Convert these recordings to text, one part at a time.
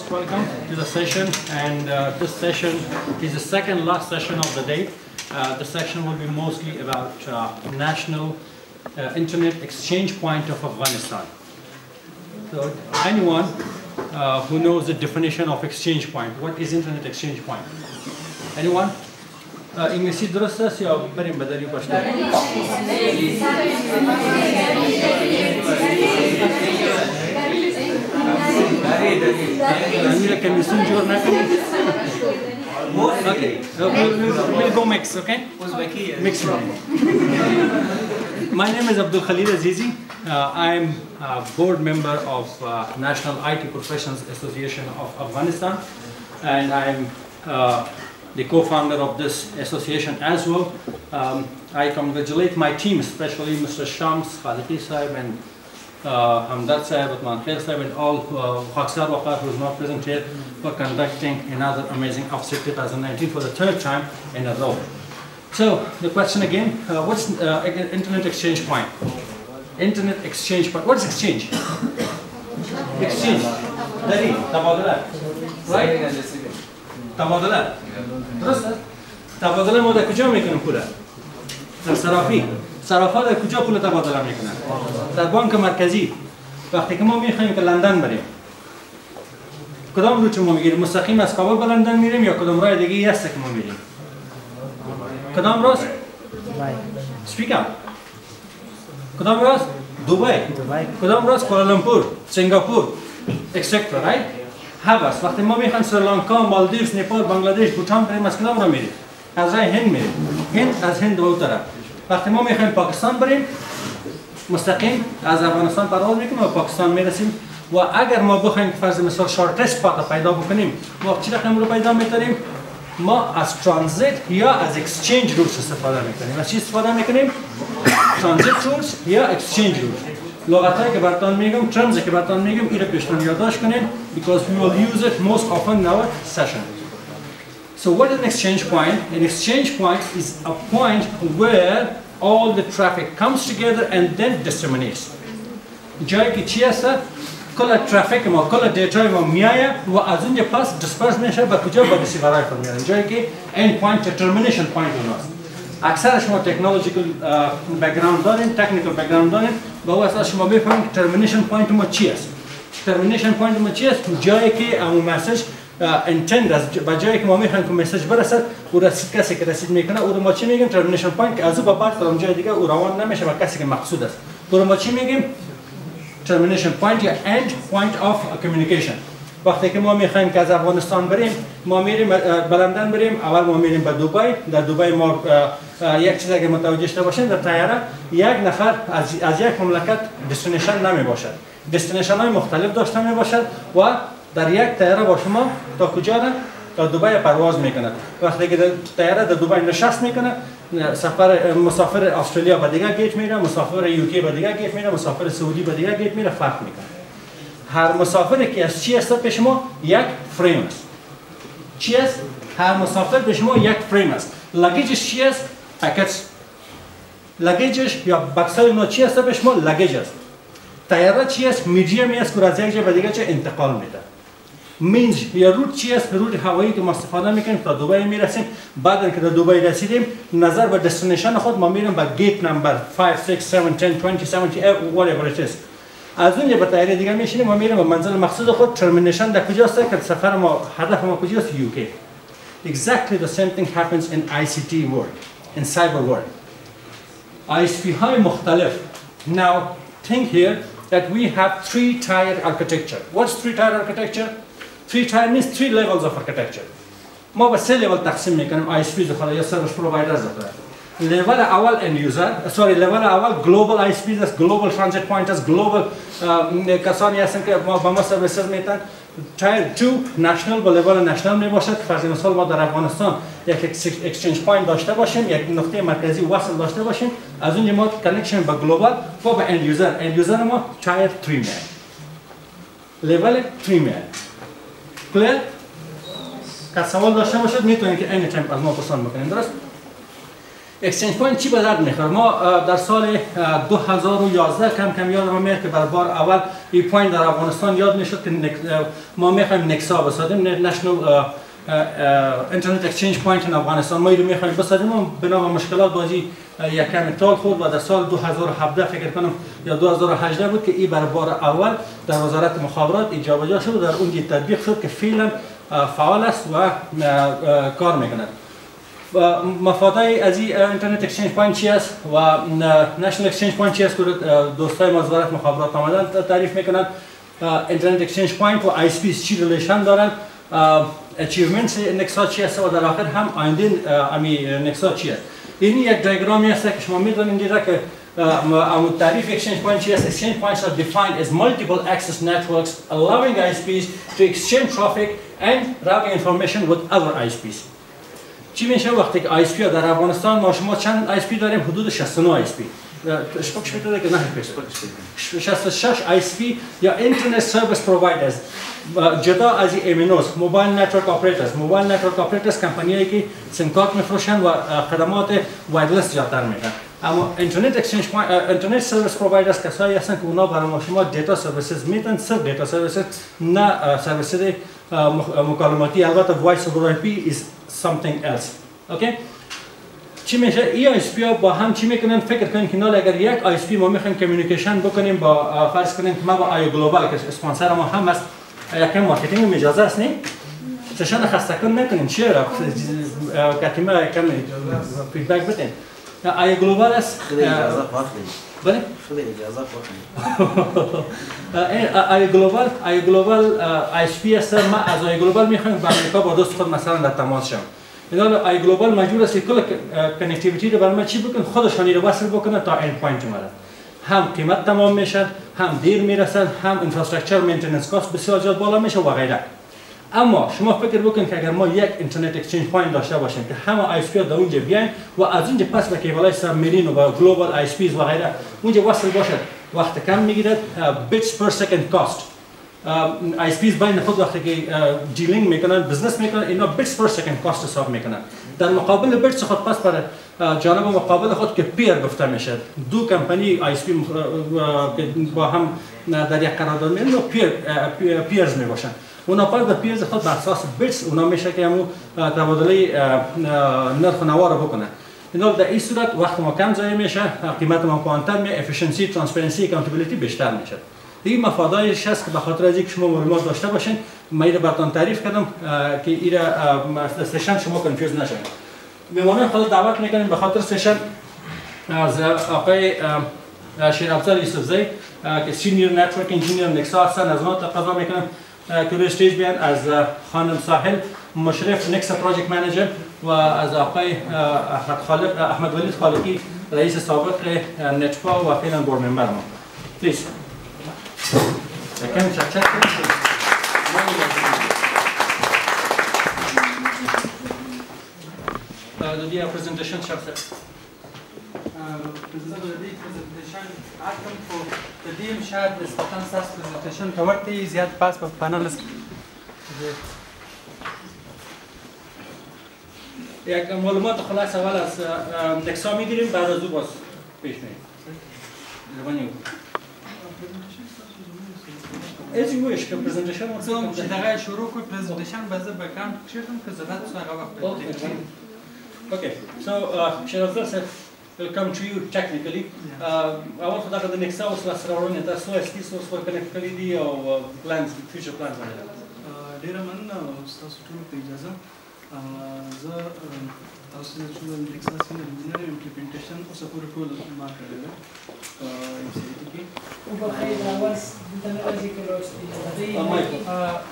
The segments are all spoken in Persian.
welcome to the session, and this session is the second last session of the day. The section will be mostly about national internet exchange point of Afghanistan. So anyone who knows the definition of exchange point, what is internet exchange point? Anyone? انگلیسی درست است یا بریم به دری پشت؟ امیر کمیسون جور نکنید. Okay, we'll go mix, okay? Mix. My name is Abdul Khalid Azizi. I'm a board member of National IT Professionals Association of Afghanistan, and I'm the co-founder of this association as well. I congratulate my team, especially Mr. Shams, Khaliqi Sahib, and Hamdard Sahib, Uthman Khair Sahib, and all Khakzar Waqar, who is not present here, for conducting another amazing Offset 2019 for the third time in a row. So the question again, what's internet exchange point? Internet exchange point. What is exchange? Exchange. Dari, tabadala. Right? Tabadala. درست است؟ تبادله ما در کجا میکنیم پوله؟ در صرافی. صرافا در کجا پول تبادله میکنن؟ در بانک مرکزی. وقتی که ما میخوایم که لندن بریم، کدام روت ما میگیریم؟ مستقیم از کابل به لندن میریم یا کدام راه دیگه هست که ما میریم؟ کدام راست؟ سپیک اپ. کدام راست؟ دبی. کدام راست؟ کوالالامپور، سنگاپور، اکسترا، رایت؟ هست. وقتی ما میخوایم سریلانکا، مالدیوز، نپال، بنگلادش، بوتان بریم، از کدام را میریم؟ از راه هند میریم. هند از هند به اون طرف. وقتی ما میخوایم پاکستان بریم، مستقیم از افغانستان پرواز میکنیم و پاکستان میرسیم. و اگر ما بخوایم فرض مثال شارتست پات پیدا بکنیم، ما چه رقم رو پیدا میتونیم؟ ما از ترانزیت یا از اکسچنج رولز استفاده میکنیم. از چی استفاده میکنیم؟ ترانزیت رولز یا اکسچنج رولز. لغتایی که براتون میگم، ترمزی که براتون میگم، اینو پیشتون یادداشت کنین because we will use it most often in our session. So what is an exchange point? An exchange point is a point where all the traffic comes together and then disseminates. جایی که چی هست؟ کل ترافیک ما، کل دیتای ما میایه و از اونجا پس دیسپرس میشه به کجا؟ به ریسیورای خود میاد. جایی که end point termination point اوناست. اکثر شما تکنولوژیکال بک‌گراند دارین، تکنیکال بک‌گراند دارین، با او اساس شما بفهمید که ترمینیشن پوینت ما چی است. ترمینیشن پوینت ما چی است؟ جایی که اون مسیج انتند از با جایی که ما میخوایم که مسیج برسد، او رسید کسی که رسید میکنه، او رو ما چی میگیم؟ ترمینیشن پوینت که از او به بعد تا اونجای دیگه او روان نمیشه و کسی که مقصود است. او رو ما چی میگیم؟ ترمینیشن پوینت یا اند پوینت اف کمیونیکیشن. وقتی که ما میخوایم که از افغانستان بریم، ما میریم به لندن بریم، اول ما میریم به دبی. در دبی ما یک چیز اگه متوجه شده باشین، در طیاره یک نفر از یک مملکت دستینیشن نمی باشد. دستینیشن های مختلف داشته می باشد و در یک طیاره با شما تا کجا را؟ تا دبی پرواز میکنه. وقتی که طیاره در دبی نشست میکنه، مسافر استرالیا به دیگه گیت میره، مسافر یوکی به دیگه گیت میره، مسافر سعودی به دیگه گیت میره، فرق میکنه. هر مسافری که از چی است به شما؟ یک فریم است. چی است؟ هر مسافر به شما یک فریم است. لگیجش چی است؟ پکت. لگیجش یا بکسای نو چی است به شما؟ لگیج است. طیاره چی است؟ میدیومی است که از یک جا به دیگه جا انتقال میده. مینج یا روت چی است؟ روت هوایی که ما استفاده میکنیم تا دبی میرسیم. بعد اینکه در دبی رسیدیم، نظر به دستینیشن خود ما میریم به گیت نمبر 5 6 7 10 20 70 whatever it is. از اونجا به طیاره دیگه میشینیم و میریم به منزل مقصود خود. ترمینیشن در کجاست که سفر ما، هدف ما کجاست؟ UK. Exactly the same thing happens in ICT world, in cyber world. ISP های مختلف. Now think here that we have three-tier architecture. What's three-tier architecture? Three-tier means three levels of architecture. ما به سه level تقسیم میکنیم ISPs داخل یا service providers داخل. level اول end user، level اول global ISPs است، global transit point است، global کسانی هستن که با ما سرویسز میتن. Tier 2 national با level national می باشد. فرض مثال ما در افغانستان یک exchange point داشته باشیم، یک نقطه مرکزی وصل داشته باشیم، از اونجا ما کانکشن با global و با end user ما tier 3 میاد. level 3 میاد. clear؟ که سوال داشته باشید میتونید که anytime از ما پرسان بکنید. درست؟ اکسچنج پوینت چی به درد میخوره؟ ما در سال 2011 کم یادم میاد که بر بار اول این پوینت در افغانستان یاد میشد که ما میخوایم نکسا بسازیم، نشنال اینترنت اکسچنج پوینت in افغانستان. ما اینو میخوایم بسازیم و بنا به مشکلات بازی یک کم تال خورد و در سال 2017 فکر کنم یا 2018 بود که این برای بار اول در وزارت مخابرات جابجا شد و در اونجا تطبیق شد که فعلا فعال است و کار میکند. مفادای از این اینترنت اکسچنج پوینت چی است و نشنال اکسچنج پوینت چی است که دوستای ما وزارت مخابرات آمدن تعریف میکنند. اینترنت اکسچنج پوینت و آی اس پی چی ریلیشن دارند، اچیومنتس نکسا چی است و در آخر هم آینده نکسا چی است. این یک دیاگرامی است که شما میدونید دیگه که تعریف اکسچنج پوینت چی است. اکسچنج پوینتس are defined as multiple access networks allowing ISPs to exchange traffic and routing information with other ISPs. چی میشه وقتی که ISP در افغانستان ما شما چند ISP داریم؟ حدود 69 ISP. شپکش میتونه که نه 66 ISP یا اینترنت سرویس پرووایدرز جدا از امنوز، موبایل نتورک اپراتورز. موبایل نتورک اپراتورز کمپانیایی که سیم کارت میفروشن و خدمات وایرلس جاتر میکنن. اما اینترنت اکسچنج اینترنت سرویس پرووایدرز کسایی هستن که اونا برای شما دیتا سرویسز میتن، صرف دیتا سرویسز، نه سرویسز مکالماتی. البته وایس اوور آی پی is something else. اوکی؟ چی میشه؟ ای آی اس پی ها با هم چی میکنن؟ فکر کنین که نال اگر یک آی اس پی ما میخوایم کمیونیکیشن بکنیم با فرض کنیم که ما با آی گلوبال که اسپانسر ما هم است، یکم مارکتینگ اجازه است نه؟ سشن خسته کن نکنین، چرا؟ کاتیما یکم فیدبک بدین. آی گلوبال است. اجازه پاکید. بله؟ خود اجازه پاکید. آی گلوبال آی اس پی است. ما از آی گلوبال میخوایم با امریکا با دوست خود مثلا در تماس شویم. اینا آی گلوبال مجبور است کل کانکتیویتی رو برای ما چی بکنه؟ خودشانی رو وصل بکنه تا اند پوینت ما. هم قیمت تمام میشه، هم دیر میرسن، هم اینفراستراکچر مینتیننس کاست بسیار زیاد بالا میشه و غیره. اما شما فکر بکنید که اگر ما یک اینترنت اکسچنج پوینت داشته باشیم که همه آی اس پی ها در اونجا بیاین و از اونجا پس به کیبلای سابمرین و با گلوبال آی اس پیز و غیره اونجا وصل باشه، وقت کم میگیره، بیتس پر سکند کاست. آی اس پیز بین خود وقتی که دیلینگ میکنن، بزنس میکنن، اینا بیتس پر سکند کاست حساب میکنن. در مقابل بیتس خود پس پر جانب مقابل خود که پیر گفته میشه، دو کمپانی آی اس پی با هم در یک قرارداد میان و پیرز میباشن. اونا پس به پیرز خود بر اساس بیتس اونا میشه که همون تبادله نرخ و نوا رو بکنه. اینا در این صورت وقت ما کم ضایع میشه، قیمت ما پایین‌تر میشه، افیشنسی، ترانسپرنسی، اکانتابیلیتی بیشتر میشه. این مفادایش هست که به خاطر از اینکه شما معلومات داشته باشین، من اینو براتون تعریف کردم که این سشن شما کنفیوز نشین. میمونن خود دعوت میکنیم به خاطر سشن از آقای شیرافزل یوسفزی که سینیر نتورک انجینیر نکسا هستن، از اونها تقاضا میکنم که روی استیج بیان، از خانم ساحل مشرف نکسا پروژکت منیجر و از آقای احمد ولید خالقی رئیس سابق نتپا و فعلا بورد ممبر ما. پلیز. کمی چک the presentation chapter. تقديم شهادة استخدام ساس برزنتيشن كورتي زيادة باس بانلست. یک معلومات خلاص اول از نکسا میگیریم، بعد از او باز پیش میریم. از این ویش که پرزنتیشن مثلا دقیقه شروع کنیم پرزنتیشن بازه بکام کشیدم که زبط سوال وقت. Okay, so Shirazar said, welcome to you technically. اول خدا که نکسا و سلاسرارون تا سو استی سو سو کنکتیویتی دی او plans, future plans باندې. ډیر مننه تاسو ټول په اجازه زه تاسو چې د نکسا سینه انجینیر امپلیمنټیشن او سپورټ ټول ما کړی دی ام سی ټی کې او په خیر اواز د تنظیم کې راځي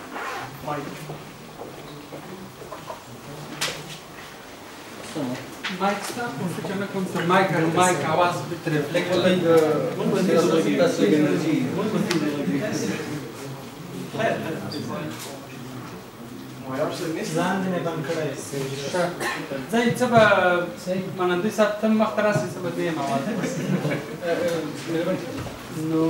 مایک ستا چې نه کوم څه مایک आवाज به ریفلیکټ کوي مون باندې تاسو کې انرژي مون ځان دې بند کړی زه څه به مانندوی صاحب ته مخ ته راسي څه به دویم اواز نو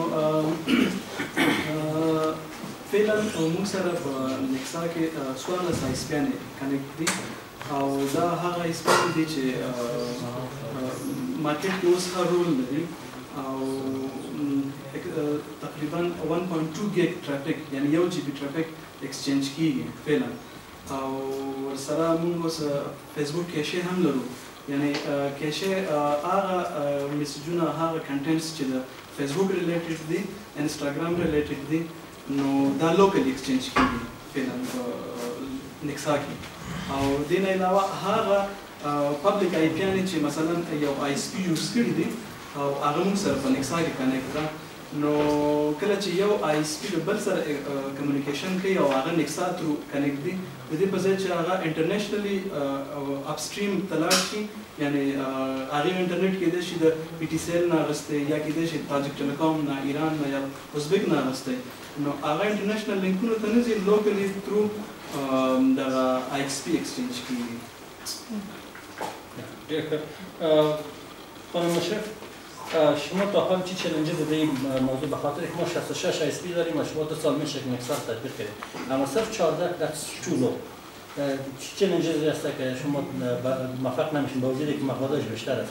فعلا موږ سره په نکسا کې 14 سایسپیانې کنیکټ دي او دا هغه اسپیان دي چې مارکیټ کې اوس ښه رول لري او تقریبا 1.2 گیگ ترافیک یعنی 1 جی بی ترافیک اکسچینج کیږي فعلا او ورسره موږ اوس فیسبوک کیشه هم لرو یعنی کیشه هغه میسجونه هغه کنټینټس چې د فیسبوک ریلیټډ دي انستګرام ریلیټډ دي نو دا لوکل ایکسچینج کیږي فعلا نکسا کې او دین علاوه هغه پبلک آی پی ان چې مثلا یو آی اس پی یوز کړی دي او هغه موږ سره په نکسا کې کنیکټ ده نو کله چې یو آی اس پی بل سره کمیونیکیشن کوي او هغه نکسا تھرو کنیکټ دي د دې په ځای چې هغه انټرنیشنلی اپ سټریم تلاړ شي یعنی هغه انټرنیټ کې د شي د پی ټی سی ایل نه غسته یا کې د شي تاجک ټیلیکوم نه ایران نه یا ازبک نه غسته نو هغه انټرنیشنل لینکونو ته نه ځي لوکلی تھرو د آی ایکس پی ایکسچینج کیږي خانم مشرف شما تا حال چی چالنجی بوده این موضوع به خاطر که ما 66 آی اس پی داریم و شما 2 سال میشه که نکسا تطبیق کردیم اما صرف 14 that's too low چی چالنجی هست که شما موفق نمیشین با وجودی که مقدارش بیشتر است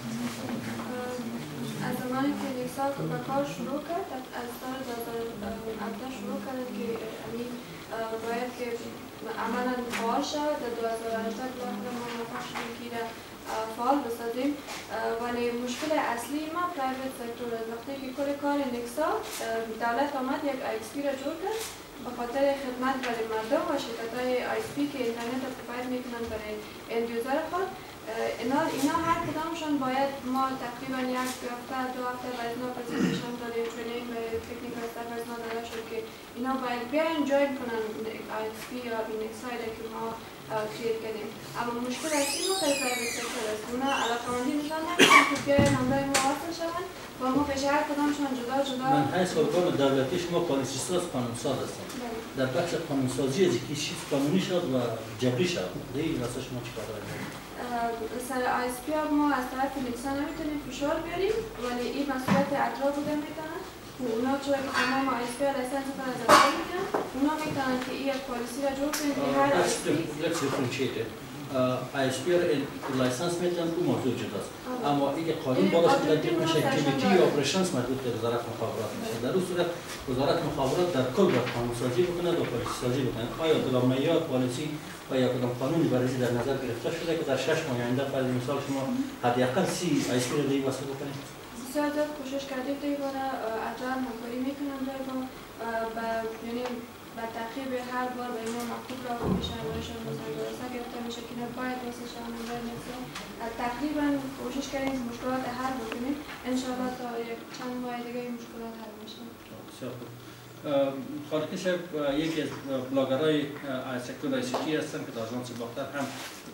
از زمانی که نکسا به کار شروع کرد از سال 2017 شروع کرد که باید که عملا فعال شد در 2018 ما موفق شدیم که فعال بسازیم ولی مشکل اصلی ما پرایوت سکتور است وقتی که کل کار نکسا دولت آمد یک آی اس پی را جور کرد به خاطر خدمت برای مردم و شرکت‌های آی اس پی که اینترنت را پروواید میکنند برای اند یوزر خود اینا هر کدامشان باید ما تقریبا 1 هفته 2 هفته باید اینا پرزنتیشن دادیم ترینینگ و تکنیکال استاف از ما داده شد که اینا باید بیاین جوین کنن آی اس پی یا نکسایی که ما کریت کردیم اما مشکل اصلی ما در پرایوت سکتور است اونا علاقه‌مندی نشان نمیدن که بیاین همراه ما وصل شوند و ما پیش هر کدامشان جدا من حیث ارگان دولتی شما پالیسی ساز قانونساز هستم در بخش قانونسازی از یکی چیز قانونی شد و جبری شد دیگه واسه شما چیکار دارید سر آی اس پی ما از طرف نکسا نمیتونیم فشار بیاریم ولی این مسئولیت اطراف بوده میتونن اونا چون تمام آی اس پی ها لیسنس پر از اطراف میگیرن اونا میتونن که این پالیسی را جور کنیم که هر آی اس پی let's differentiate it آی اس پی را لیسنس میتونن اون موضوع جداست اما اینکه قانون بالاش تدبیر میشه اکتیویتی اپریشنز مربوط به وزارت مخابرات میشه در اون صورت وزارت مخابرات در کل باید قانونسازی بکنه و پالیسی سازی بکنه آیا کدام معیار پالیسی و یا کدام قانونی برای در نظر گرفته شده که در 6 ماه آینده فرض مثال شما حداقل 30 آی اس پی را دیگه وصل بکنید بسیار زیاد کوشش کردیم دیگه اطراف همکاری میکنن و یعنی با تعقیب هر بار به اینا مکتوب را میشه برایشان مصادره گرفته میشه که باید واسه شما نمیشه تقریبا کوشش کردیم مشکلات حل بکنیم ان شاء الله تا یک چند ماه دیگه این مشکلات حل میشه بسیار خوب خالقی صاحب یکی از بلاگرهای سکتور آی سی تی هستن که در آژانس باختر هم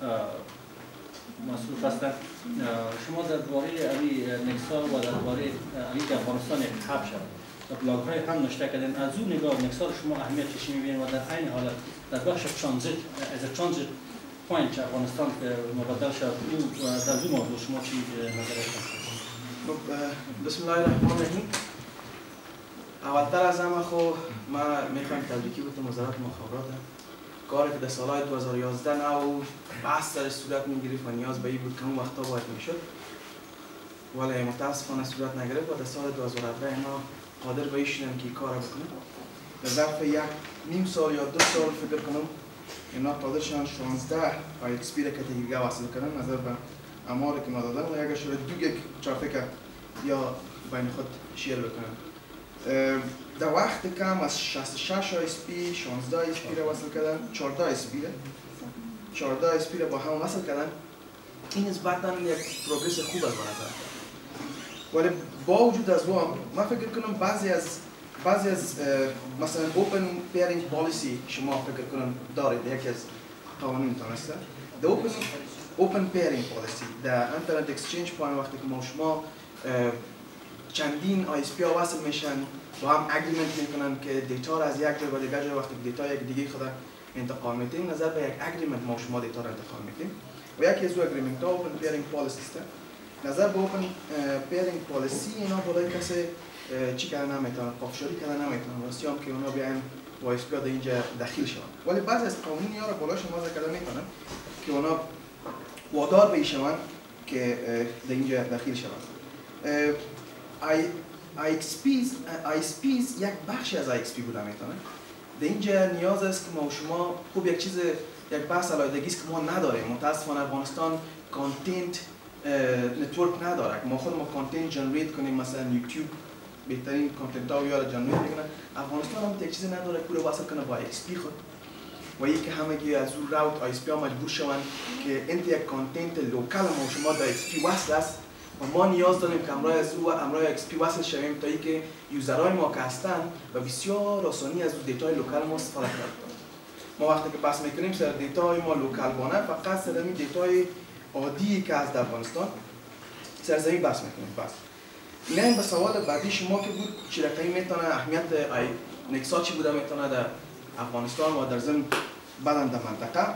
مصروف هستن شما درباره نکسا و درباره اینکه افغانستان انتخاب شد بلاگ های هم نوشته کردن از اون نگاه نکسا شما اهمیت چی می‌بینید و در عین حالت در بخش ترانزیت از ترانزیت پوینت افغانستان که مبادل شد در اون موضوع شما چی نظرتون بسم الله الرحمن الرحیم اولتر از همه خو ما میخوایم تبریکی بکنم وزارت مخابرات کاری که در سالهای 2011 نو بحث در صورت میگرفت و نیاز به این بود که اون وقتا باید میشد ولی متاسفانه صورت نگرفت و در سال 2017 اینا قادر به این شدن که کار بکنن در ظرف 1.5 سال یا 2 سال فکر کنم اینا قادر شدن 16 آی ایکس پی را که دیگه وصل کردن نظر به اماری که ما دادن و اگر شده 2 گیگ ترافیک یا بین خود شیر بکنن در وقت کم از 66 آی اس پی 16 آی اس پی را وصل کردن 14 آی اس پی را 14 آی اس پی را با هم وصل کردن این نسبتاً یک پروگرس خوب است به نظر ولی با وجود از اون من فکر کنم بعضی از مثلا اوپن پیرینگ پالیسی شما فکر کنم دارید یکی از قوانینتان است the open pairing policy در اینترنت اکسچنج پوینت وقتی که ما شما چندین آی اس پی ها وصل میشن با هم اگریمنت میکنن که دیتا را از یک جای به دیگر جای وقتی دیتا یک دیگه خود انتقال میدیم نظر به یک اگریمنت ما شما دیتا را انتقال میدیم و یکی از اون اگریمنت ها اوپن پیرینگ پالیسی است نظر به اوپن پیرینگ پالیسی اینا بالای کسی چی کردن نمیتونن پافشاری کردن نمیتونن واسه هم که اونا بیان با آی اس پی ها اینجا داخل شون ولی بعضی از قوانین ها را بالای شما کردن میتونن که اونا وادار به شون که در اینجا داخل شون ISPs یک بخشی از IXP بوده میتونه. در اینجا نیاز است که ما و شما خوب یک چیز یک بحث علایدگی است که ما نداریم. متاسفانه افغانستان کانتنت نتورک نداره که ما خود ما کانتنت جنریت کنیم. مثلا یوتیوب بهترین کانتنت ها رو جنریت میکنه. افغانستان هم یک چیزی نداره که وصل کنه با ISP خود و یکی همگی از اون راوت ISP ها مجبور شوند که انت یک کانتنت لوکال ما شما در ISP وصل است و ما نیاز داریم که امرای از او امرای ISP وصل شویم تا اینکه یوزرهای ما که هستند و بسیار آسانی از دیتای لوکال ما استفاده کنند. ما وقتی که بحث میکنیم سر دیتای ما لوکال بانه فقط سر همین دیتای عادی که از افغانستان سرزمین بحث میکنیم. بس میایم به سوال بعدی شما که بود چه رقمی میتونه اهمیت نکسا چی بوده میتونه در افغانستان و در ضمن بعداً در منطقه.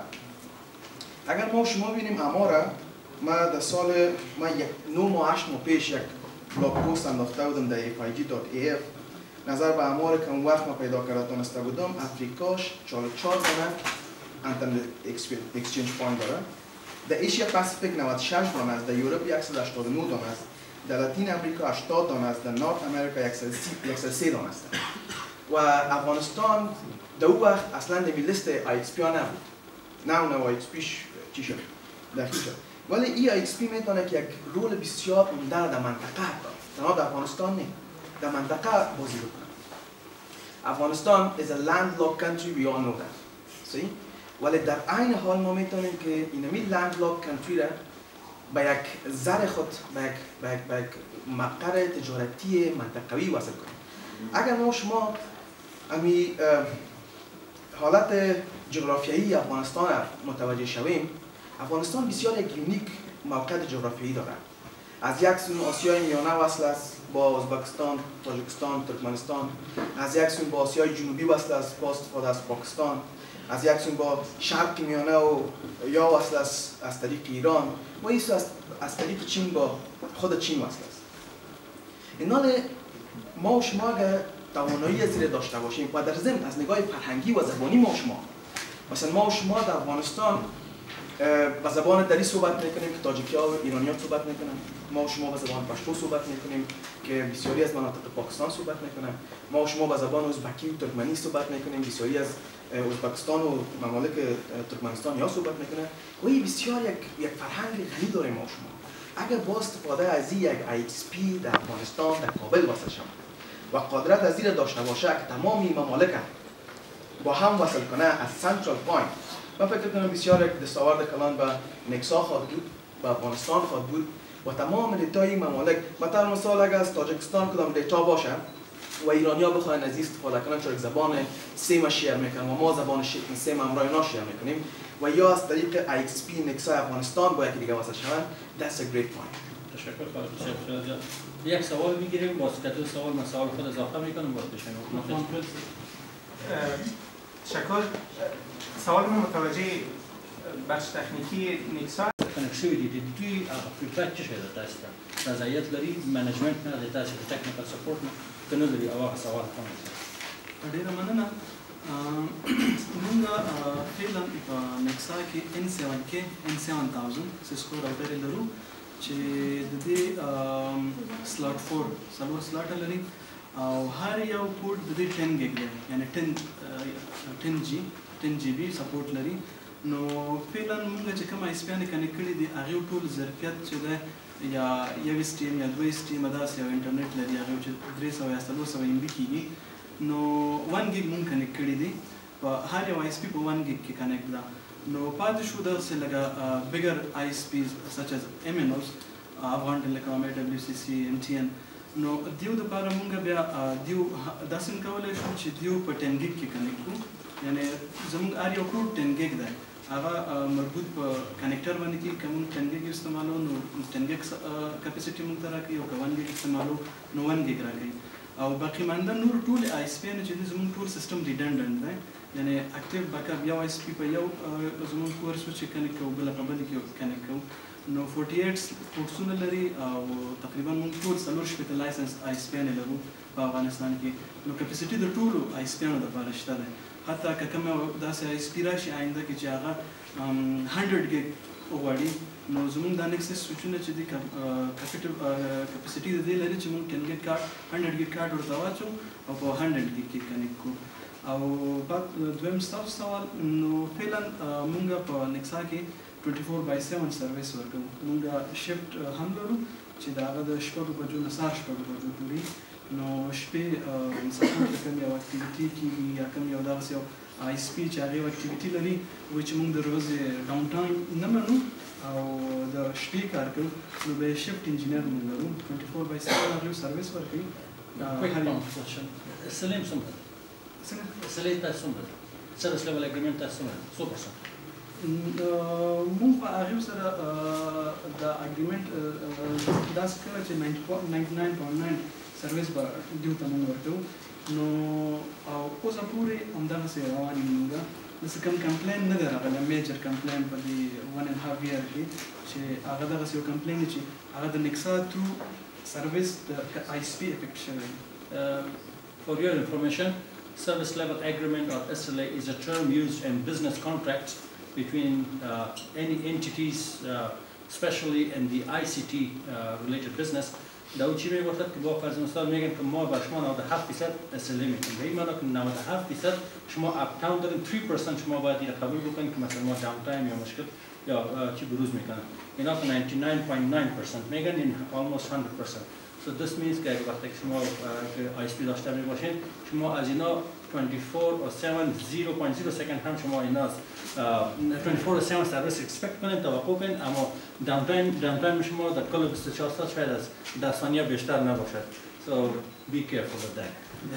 اگر ما شما ببینیم آمار ما در سال 9 ماه 8 ماه پیش یک بلاگ پست انداخته بودم در fig.af نظر به آمار که اون وقت ما پیدا کرده تونسته بودم افریقاش 44 دانه اینترنت اکسچنج پوینت داره. در ایشیا پاسیفیک 96 دانه است، در یوروپ 189 دانه است، در لاتین امریکا 80 دانه است، در نورت امریکا 103 دانه است. و افغانستان در اون وقت اصلا در لیست IXP ها نبود. نه IXP چی شد؟ داخل شد. ولی این IXP میتونه که یک رول بسیار عمده در منطقه داره. تنها در افغانستان نه، در منطقه بازی بکنه. افغانستان is a landlocked country, we all know that. صحیح؟ ولی در عین حال ما میتونیم که اینمی landlocked country را به یک زر خود به یک مقر تجارتی منطقوی وصل کنیم. اگر ما شما امی حالت جغرافیایی افغانستان را متوجه شویم، افغانستان بسیار یک یونیک موقعیت جغرافیایی دارد. از یک سو آسیای میانه وصل است با ازبکستان، تاجیکستان، ترکمنستان. از یک سو با آسیای جنوبی وصل است با استفاده از پاکستان. از یک سو با شرق میانه و یا وصل است از طریق ایران و این از طریق چین با خود چین وصل است. اینا ما و شما اگر توانایی زیر داشته باشیم و در ضمن از نگاه فرهنگی و زبانی ما و شما، مثلا ما و شما در افغانستان با زبان دری صحبت میکنیم که تاجیک‌ها و ایرانی‌ها صحبت میکنن. ما و شما با زبان پشتو صحبت میکنیم که بسیاری از مناطق پاکستان صحبت میکنن. ما و شما با زبان ازبکی و ترکمنی صحبت میکنیم، بسیاری از ازبکستان و ممالک ترکمنستان یا صحبت میکنن. و این بسیار یک فرهنگ غنی داره ما و شما. اگر با استفاده از یک IXP در افغانستان در کابل وصل شود و قدرت از زیر داشته باشه که تمام این ممالک با هم وصل کنه از سنترال پوینت، من فکر کنم بسیار یک دستاورد کلان به نکسا خواهد بود، به افغانستان خواهد بود و تمام دیتای این ممالک. مثلا اگر از تاجیکستان کدام دیتا باشه و ایرانی‌ها بخواهند از این استفاده کنند چون زبان سیم شیر میکنن و ما زبان سیم امرای اینا شیر میکنیم و یا از طریق IXP نکسا افغانستان با یکی دیگه وصل شوند. That's a great point. تشکر خواهد یک سوال میگیریم باز که دو سوال من سوال خود اضافه میکنم باز بشیم. تشکر. سوال من متوجه بخش تکنیکی نکسا کنکشن دیدی توی افریقا چه شده است؟ وضعیت داری منیجمنت نه دیتا چه تکنیکال سپورت نه کنه داری اول سوال کنم. ډیره مننه. موږ فعلا په نکسا کې N7K N7000 سیسکو راوټر لرو چې د دې سلاټ 4 سلور سلاټ لري او هر یو پورت د دې 10 گیگ دی یعنی 10 GB سپورټ لري. نو فعلا موږ چې کوم ISP-یانې کنیکټ کړي دي هغې ټول ظرفیت چې دی یا یو سټیم یا دوه سټیمه داسې یو انټرنیټ لري هغې چې 300 یا 400 MB کېږي. نو 1 گیگ مونږ کنیکټ کړي دي په هر یو ISP په 1 گیگ کې کنیکټ ده. نو پاتې شو داسې لږه بګر ISPs such as MNOs افغان ټیلیکام WCC MTN. نو دیو دپاره مونږ بیا دیو داسې کولی شو چې دیو په 10 گیگ کې کنیکټ کړو یعنې زموږ هر یو کوډ 10 گیگ دی هغه مربوط په کنیکټر باندې کې که مونږ 10 گیگ استعمالو نو 10 گیگ کپیسټي مونږ ته راکوي او که 1 گیگ استعمالو نو 1 گیگ راکوي. او باقي مانده نور ټول ISP-یانې چې زموږ ټول سیستم ریډنډنټ دی یعنې اکټیو بیک اپ یو ISP په یو زموږ کور سویچ کې کنیکټ کوو بله په بل کې کنیکټ کوو. نو 48 پورټسونه لري او تقریبا مونږ ټول 4 لایسنس ISP-یانې لرو په افغانستان کې. نو کپیسټي د ټولو ISP-یانو دپاره شته دی. حتی که کومه داسې ISP راشي آینده کې چې هغه 100 گیګ وغواړي نو زموږ دا نیکسس سویچونه چې دي کپاسټي د دې لري چې موږ 10 ګیګ کارت 100 ګیګ کارت ورته واچو او په 100 ګیګ کې کنیکټ کوو. او بعد دویم ستاسو سوال نو فعلا موږ په نیکسا کې 24/7 سرویس ورکوو. موږ شفټ هم لرو چې دا هغه د شپږو بجو نه سهار شپږو بجو پورې نو شپې مثلا کوم یو اکټیویټي کېږي یا کوم یو داسې یو آی اس پي چې هغه یو اکټیویټي لري چې موږ د ورځې ډاون ټایم نه منو او د شپې کار کوو نو به شفټ انجینر موږ لرو 24/7 هغه سرویس ورکوي. سلیم څومره SLA تاسو څومره سروس لیول اګریمنت تاسو څومره 100% موږ په هغه سره د اګریمنت داس کړه چې 99.9 سرویس به دیو ته موږ ورته نو او اوسه پورې همدغه سره روانې موږ د کوم کمپلین نه راغله میجر کمپلین په دې 1.5 year کې چې هغه دغه یو کمپلین چې هغه د نیکسا تھرو سرویس د آی اس پی افیکټ شوی. For your information, Service Level Agreement or SLA is a term used in business contracts between any entities, especially in the ICT related business. دا او چې به وخت کې با فرض مثال میگم که ما بر شما 97% SLA میکنیم به این معنی که 97% شما اپ تاون دارین 3% شما باید این قبول بکنید که مثلا ما داون تایم یا مشکل یا چی بروز میکنن. اینا که 99.9% میگن این almost 100%. So this means که اگه وقتی شما ISP داشته می باشین شما از اینا 24/7 0.0 سکند هم شما اینا 24/7 سرویس اکسپکت کنید توقع کنید اما داون تایم شما در کل 24 ساعت شاید از 10 ثانیه بیشتر نباشد. So be careful with that.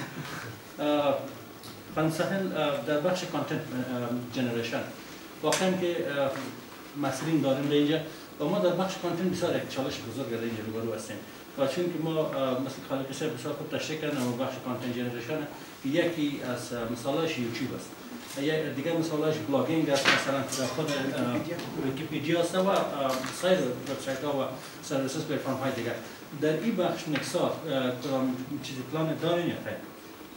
خانم سهل در بخش کانتنت جنریشن واقعا که مسئولین داریم به اینجا و ما در بخش کانتنت بسیار یک چالش بزرگ در اینجا روبرو هستیم و چون که ما مثل خالق صاحب بسیار خوب تشریح کردن و بخش کانتنت جنریشن یکی از مثالاش یوتیوب است دیگه مثالاش بلاگینگ است مثلا خود ویکیپیدیا است و سایر وبسایت ها و سرویسز پلتفرم های دیگه. در این بخش نکسا کدام چیزی پلان دارین یا خیر؟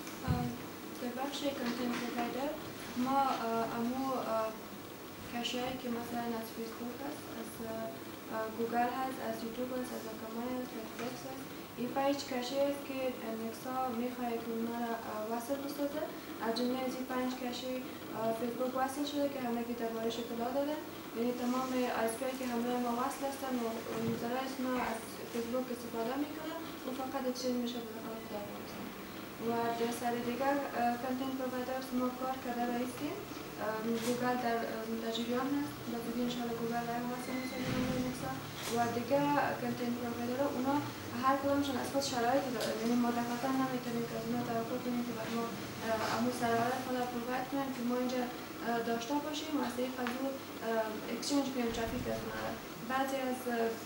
در بخش کانتنت پرووایدر ما امو کشهایی که مثلا از فیسبوک است از گوگل هست از یوتیوب هست از اکامای هست نتفلیکس هست این 5 کشه است که نکسا میخواه که اونا را وصل بسازه. از جمله از این 5 کشه فیسبوک وصل شده که همه که دربارش اطلاع داده یعنی تمام آیسپی که همه ما وصل هستن و یوزرهای ما از فیسبوک استفاده میکنن و فقط چیز میشه به خواهد دربارستن و در سر دیگر کانتنت پرووایدرز ما کار کرده رایستیم. گوگل در جریان هست و دیگه انشاءالله گوگل رای واسه میسازیم نکسا و دیگه کانتنت پرووایدر اونا هر کدامشون از خود شرایط داره یعنی ما دفعتا نمیتونیم که از اونا توقع کنیم که ما امو سرورت خود پروواید کنیم که ما اینجا داشته باشیم و از طریق از اون اکسچنج کنیم ترافیک از اونا. بعضی از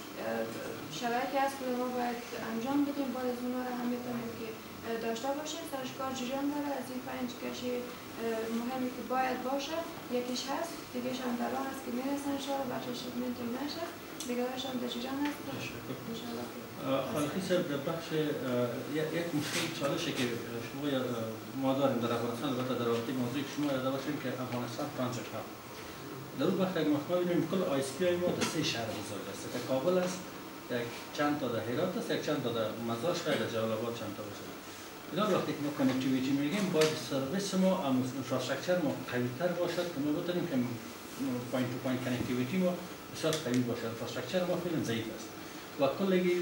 شرایطی هست که ما باید انجام بدیم بعد از اونا را هم میتونیم که داشته باشیم. سرش کار جریان داره از این 5 کشی مهمی که باید باشه یکیش هست دیگهش هم در راه هست که میرسن شاید بخشش شدمنتیم نشه دیگه داشت هم در جریان هست انشاءالله. خالقی صاحب در بخش یک مشکل چالشه که شما ما داریم در افغانستان البته در رابطه موضوعی که شما یاد باشیم که افغانستان ترانزیت هاب در اون وقت اگه ما ببینیم کل آی اس پی های ما در 3 شهر بزرگ است که کابل است یک چند تا در هرات است یک چند تا در مزار شاید در جلال آباد چند تا باشه. اینا وقتی که ما کانکتیویتی میگیم باید سرویس ما اینفراستراکچر ما قوی‌تر باشد که ما بتونیم که پوینت تو پوینت کانکتیویتی ما بسیار قوی باشه. اینفراستراکچر ما خیلی ضعیف است و کلی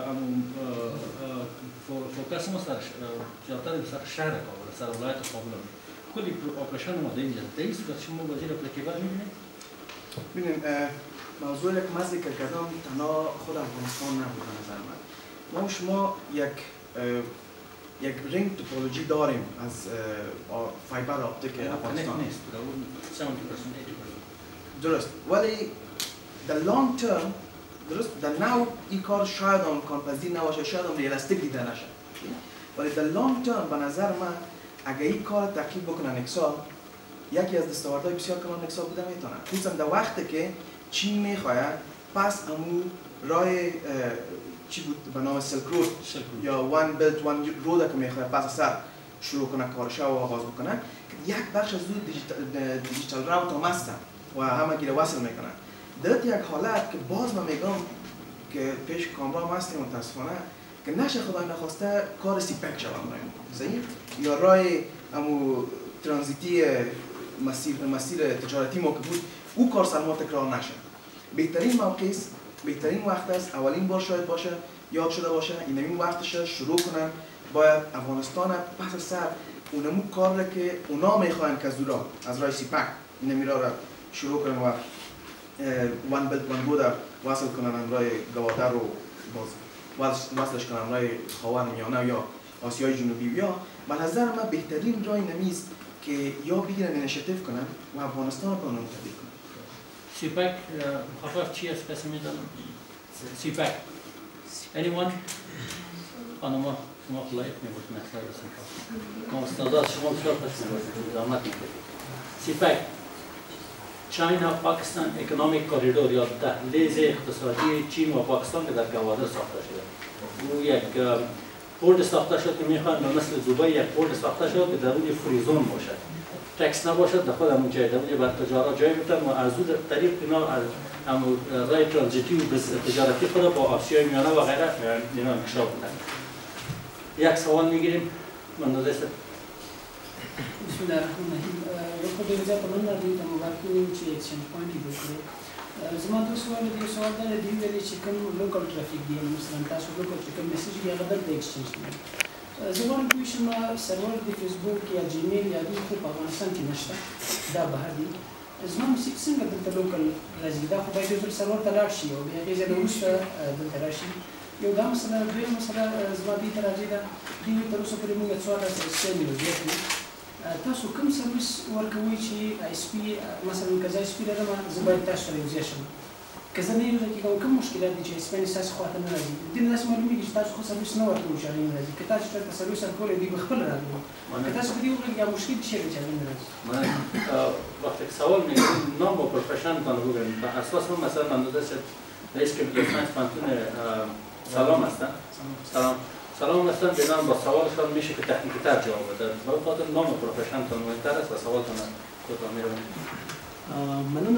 فوکس ما سر زیادتر سر شهر کابل سر ولایت کابل کلی اپریشن ما اینجا در این صورت شما وزیر اپلیکیبل میبینید؟ ببینیم موضوع که من ذکر کردم تنها خود افغانستان نبود به نظر من. ما شما یک رینگ توپولوژی داریم از فایبر اپتیک افغانستان. نیست. 70% 80%. درست. ولی در لانگ ترم درست در نو این کار شاید امکان پذیر نباشه شاید هم ریالستیک دیده نشه. ولی در لانگ ترم به نظر من اگر این کار تعقیب بکنه نکسا یکی از دستاوردهای بسیار کلان نکسا بوده میتونه. خصوصا در وقتی که چین میخواید پس امو راه چی بود به نام سلک رود یا وان بلت وان رود که میخواد پس از سر شروع کنه کارش و آغاز بکنه که یک بخش از اون دیجیتال راوت هم هستن و همه گیره وصل میکنن دارت یک حالت که باز من میگم که پیش کامرا هم هستیم متاسفانه که نشه خدای نخواسته کار سیپک شوم صحیح یا راه امو ترانزیتی مسیر تجارتی ما که بود او کار سر ما تکرار نشه. بهترین موقع است، بهترین وقت است، اولین بار شاید باشه یاد شده باشه این وقتشه شروع کنن. باید افغانستان پس از سر اونمو کار را که اونا میخواین که زورا از راه سیپک این را شروع کنن و وان بلت وان بودا وصل کنن راه گوادر رو وصلش کنن راه خاورمیانه یا آسیای جنوبی یا به نظر من بهترین راه نمیست که یا بگیرن اینیشیتیو کنن و افغانستان رو به اونم تبدیل کنن. سیپک مخفف چی است کسی میدانم؟ سیپک anyone؟ خانم شما لایق میبود مثلا رسیم ما استادات شما بسیار خوش میبودید زحمت میکنید. سیپک چاینا پاکستان اکنامیک کاریدور یا دهلیز اقتصادی چین و پاکستان که در گوادر ساخته شده. او یک پورت ساخته شد که میخوان مثل دبی یک پورت ساخته شد که در اون فریزون باشد. تکس نباشد در خود همون جای در اونجا بر تجارت جای میتن و از اون طریق اینا از همون رای ترانزیتی و تجارتی خود با آسیای میانه و غیره اینا انکشاف میدن. یک سوال میگیریم من نظر بسم الله الرحمن الرحیم. خود اینجا تو من ندید اما باقی چی اکشن پوینتی بکنه. زمان دو سوال داره دیم ولی چیکن لوکال ترافیک دی مثلا تاسو لوکال چیکن میسیج یا غدر د اکسچنج دی. زمان کوشم سرور دی فیسبوک یا جیمیل یا دی خو په افغانستان کې نشته دا بهر دی. زمان څنګه دلته لوکال راځي دا خو باید یو سرور ته لاړ شي او بیا هغه ځای وروسته دلته راشي. یو دا مثلا دوی مثلا زما دې ته راځي دا دی تر اوسه پورې موږ څوار سیستم تاسو کوم سرویس ورکوي چې اس پی مثلا کزا اس پی لرم زه باید تاسو سره یوځای شم که زه نه یوځای کېږم کوم مشکلات دي چې اس پی ستاسو خواته نه راځي دې نه داسې معلومیږي چې تاسو خو سرویس نه ورکوئ چې هغه نه راځي که تاسو چېرته سرویس ورکولی دوی به خپله راغلي که تاسو په دې وکړئ یا مشکل شی دی چې هغه نه راځي. وقتی سوال میگیریم نام و پروفشن تان بگویم به اساس هم مثلا من دست رئیس کمیته ساینس پانتون سلام هستن. سلام هستن بنام با سوالشان میشه که تکنیکی تر جواب بده. برای خاطر نام و پروفشن تان مهمتر است و سوالتان کوتاه میروم. مننه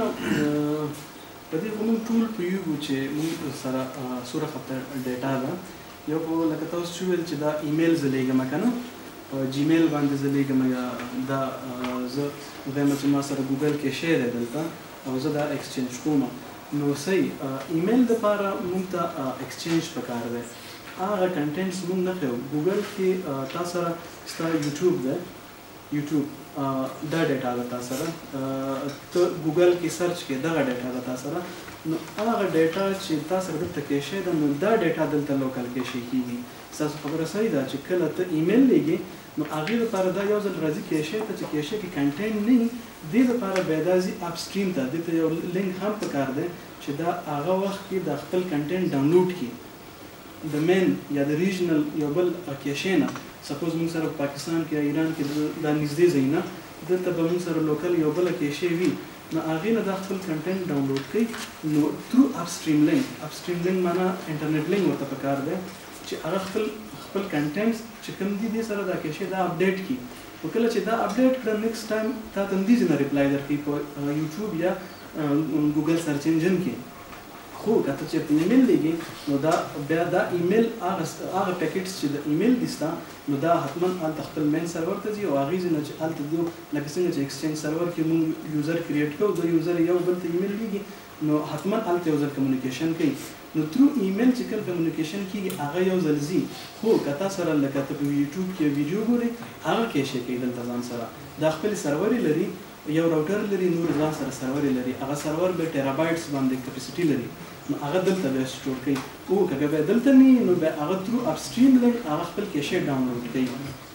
په دې کوم ټول پیوګو چې موږ سره سوره خطر ډیټا ده یو په لکه تاسو چې ویل چې دا ایمیل زلیږم کنه جیمیل باندې زلیږم یا دا زه وایم چې ما سره ګوګل کې شیر دلته او زه دا ایکسچینج کوم نو صحیح ایمیل د لپاره موږ ته ایکسچینج پکار دی هغه کنټینټس موږ نه کوو ګوګل کې تاسو سره ستا یوټیوب ده یوټیوب دا ډیټا ده تاسو سره ته ګوګل کې سرچ کې دغه ډیټا ده تاسو سره نو هغه ډیټا چې تاسو سره دلته کې شي نو دا ډیټا دلته لوکل کې شي کیږي تاسو خبره صحیح ده چې کله ته ایمیل لګي نو هغه لپاره دا یو ځل راځي کې شي ته چې کې شي کې کنټینټ نه دې لپاره به دازي اپ سټریم ته دته یو لینک هم پکار دی چې دا هغه وخت کې د خپل کنټینټ ډاونلوډ کړي د مین یا د ریجنل یو بل کېشنه سپوز موږ سره پاکستان کې ایران کې د نږدې ځایونه دلته به موږ سره لوکل یو بل کېشې وي نو هغه نه د خپل کنټینټ ډاونلوډ کړي نو تھرو اپ سټریم لینک معنا انټرنیټ لینک ورته پکار دی چې هغه خپل کنټینټ چې کوم دي سره دا کېشې دا اپډیټ کړي او کله چې دا اپډیټ کړه نیکسټ ټایم تا ته دې نه ریپلای درکړي په یوټیوب یا ګوګل سرچ انجن کې خو کته چې ایمیل لګي نو دا بیا دا ایمیل هغه پیکټس چې د ایمیل دستا نو دا حتما ال خپل مین سرور ته ځي او هغه ځنه چې ال ته دیو لکه څنګه چې ایکسچینج سرور کې مونږ یوزر کریټ کوو د یوزر یو بل ته ایمیل لګي نو حتما ال ته یوزر کمیونیکیشن کوي نو ترو ایمیل چې کله کمیونیکیشن کیږي هغه یو ځل ځي خو کته سره لکه ته په یوټیوب کې ویډیو ګوري هغه کې شي کې دلته ځان سره دا خپل سرور لري یو راوټر لري نور ځان سره سرور لري هغه سرور به ټیرابایټس باندې کیپاسټي لري نو هغه دلته به سٹور کوي او کله به دلته نه نو به هغه ترو اپ سټریم لینک هغه خپل کیشه ډاونلوډ کوي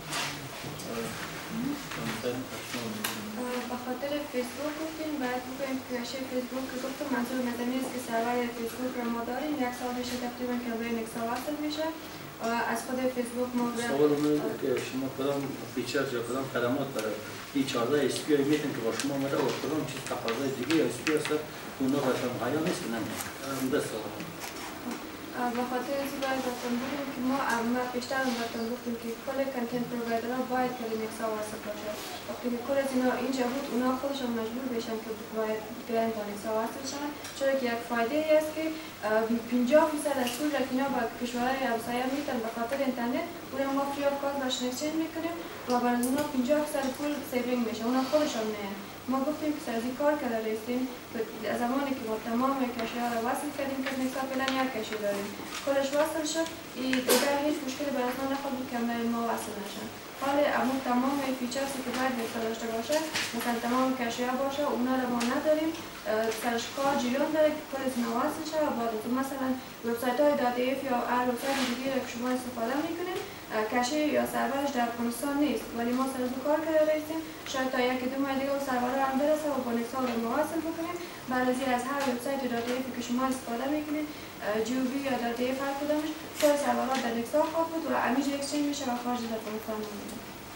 به خاطر فیسبوک گفتیم باید بگوییم که کیشه فیسبوک که گفتم منظور مدنی است که سرور فیسبوک را ما داریم یک سال میشه تقریبا که به یک سال وصل میشه از خود فیسبوک ما سوال که شما کدام فیچر یا کدام خدمات برای این 14 اس پی میتونن که با شما مده و کدام چیز تقاضای دیگه اس پی هست اونا برشان هایا نیست که نمیده بس به خاطر اینکه باید گفتم بودیم که ما پیشتر هم گفتم گفتیم که کل کانتنت پرووایدرها باید که لینکس‌ها واسه باشه. وقتی که کل از اینا اینجا بود اونا خودشون مجبور بشن که باید بیان با لینکس‌ها وصل شن، چرا که یک فایده ای است که 50% از پول را که اینا با کشورهای همسایه میتن به خاطر اینترنت اون ما فری آف کاست باشن اکسچنج میکنیم و برای اونا 50% پول سیوینگ میشه، اونا خودشون نه. ما گفتیم که سرزی کار کرده رسیم از زمانی که ما تمام کشورها را وصل کردیم که نکسا فعلا یک کشی داریم کلش وصل شد دیگر هیچ مشکلی برای ما نخواهد بود که ما وصل نشن. حالا اما تمام فیچرسی که باید نکسا داشته باشه مثلا تمام کشی‌ها باشه اونا را ما نداریم، سرش کار جریان داره که کل از اینا وصل شه و بعد مثلا وبسایت‌های .if یا هر وبسایت دیگه را که شما استفاده میکنید کشه یا سرورش در افغانستان نیست ولی ما سرزو کار کرده رسیم شاید تا یک دو ماه دیگه سرور هم برسه و با نکسا رو مواصل بکنیم بعد از از هر وبسایت .if که شما استفاده میکنید جیوبی یا .if هر کدامش کل سرورها در نکسا خواهد بود و همیشه اکسچنج میشه و خارج از افغانستان نمیره.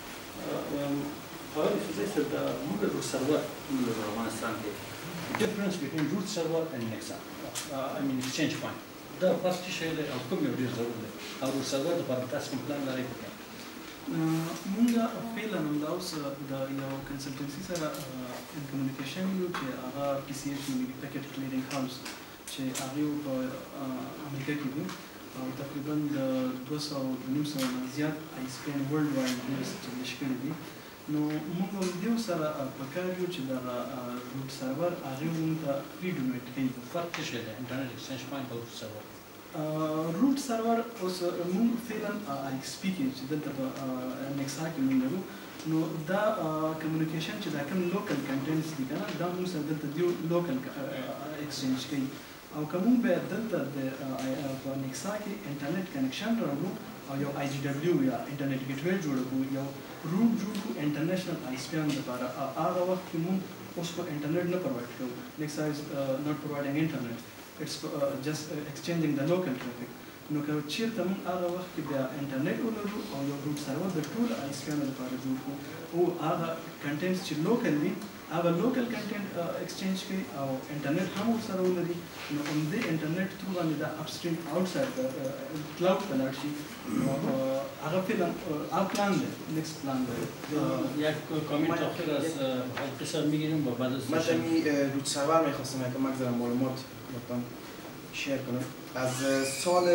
However, if you say the model root server in Afghanistan, the difference between root server and Nexa, I mean exchange point. The first issue is how come you use the root server the purpose plan la rekote. موږ فعلا دا اوس د یو کنسلټنسي سره ان کمیونیکیشن یو چې هغه پی سی ایچ نومېږي پیکټ کلیرینګ هاوس چې هغه په امریکا کې دی او تقریبا د 200 نه زیات آی اس پی ان ورلد وایډ استابلیش کړي دي. نو موږ د یو سره په کار یو چې د روټ سرور هغه موږ ته فری ډونیټ کوي. فرق څه دی انټرنیټ ایکسچینج پوینټ او روټ سرور؟ روټ سرور اوس موږ فعلا آی ایس پی کې چې دلته په نکسا کې موږ لرو نو دا کمیونیکیشن چې دا کوم لوکل کنټینټس دي کنه دا موږ سره دلته دی لوکل ایکسچینج کوي او کوم به دلته د په نکسا کې انټرنیټ کنیکشن راوړو او یو آی جی ډبلیو یا انټرنیټ ګیټ وے جوړو یو روټ جوړو انټرنیشنل آی اس پی ان لپاره هغه وخت کې موږ اوس په انټرنیټ نه پرووایډ کوو. نکسا از ناٹ پرووایډینګ انټرنیټ it's just exchanging the local traffic. نو که چیرته موږ هغه وخت کې بیا انټرنیټ ولرو او یو روټ سرور د ټول آی اس پی ان لپاره جوړ کړو او هغه کنټینټس چې لوکل دي هغه لوکل کنټینټ ایکسچینج کوي او انټرنیټ هم ورسره ولري نو همدې انټرنیټ تھرو باندې د اپسټریم آوټساید کلاود ته لاړ شي. هغه فعلا هغه پلان دی نیکست پلان دی. یک کامنت آخر از پروفسور میگیریم و بعد از من می روت سرور میخواستم یکم مگذارم معلومات لطفا شیر کنم. از سال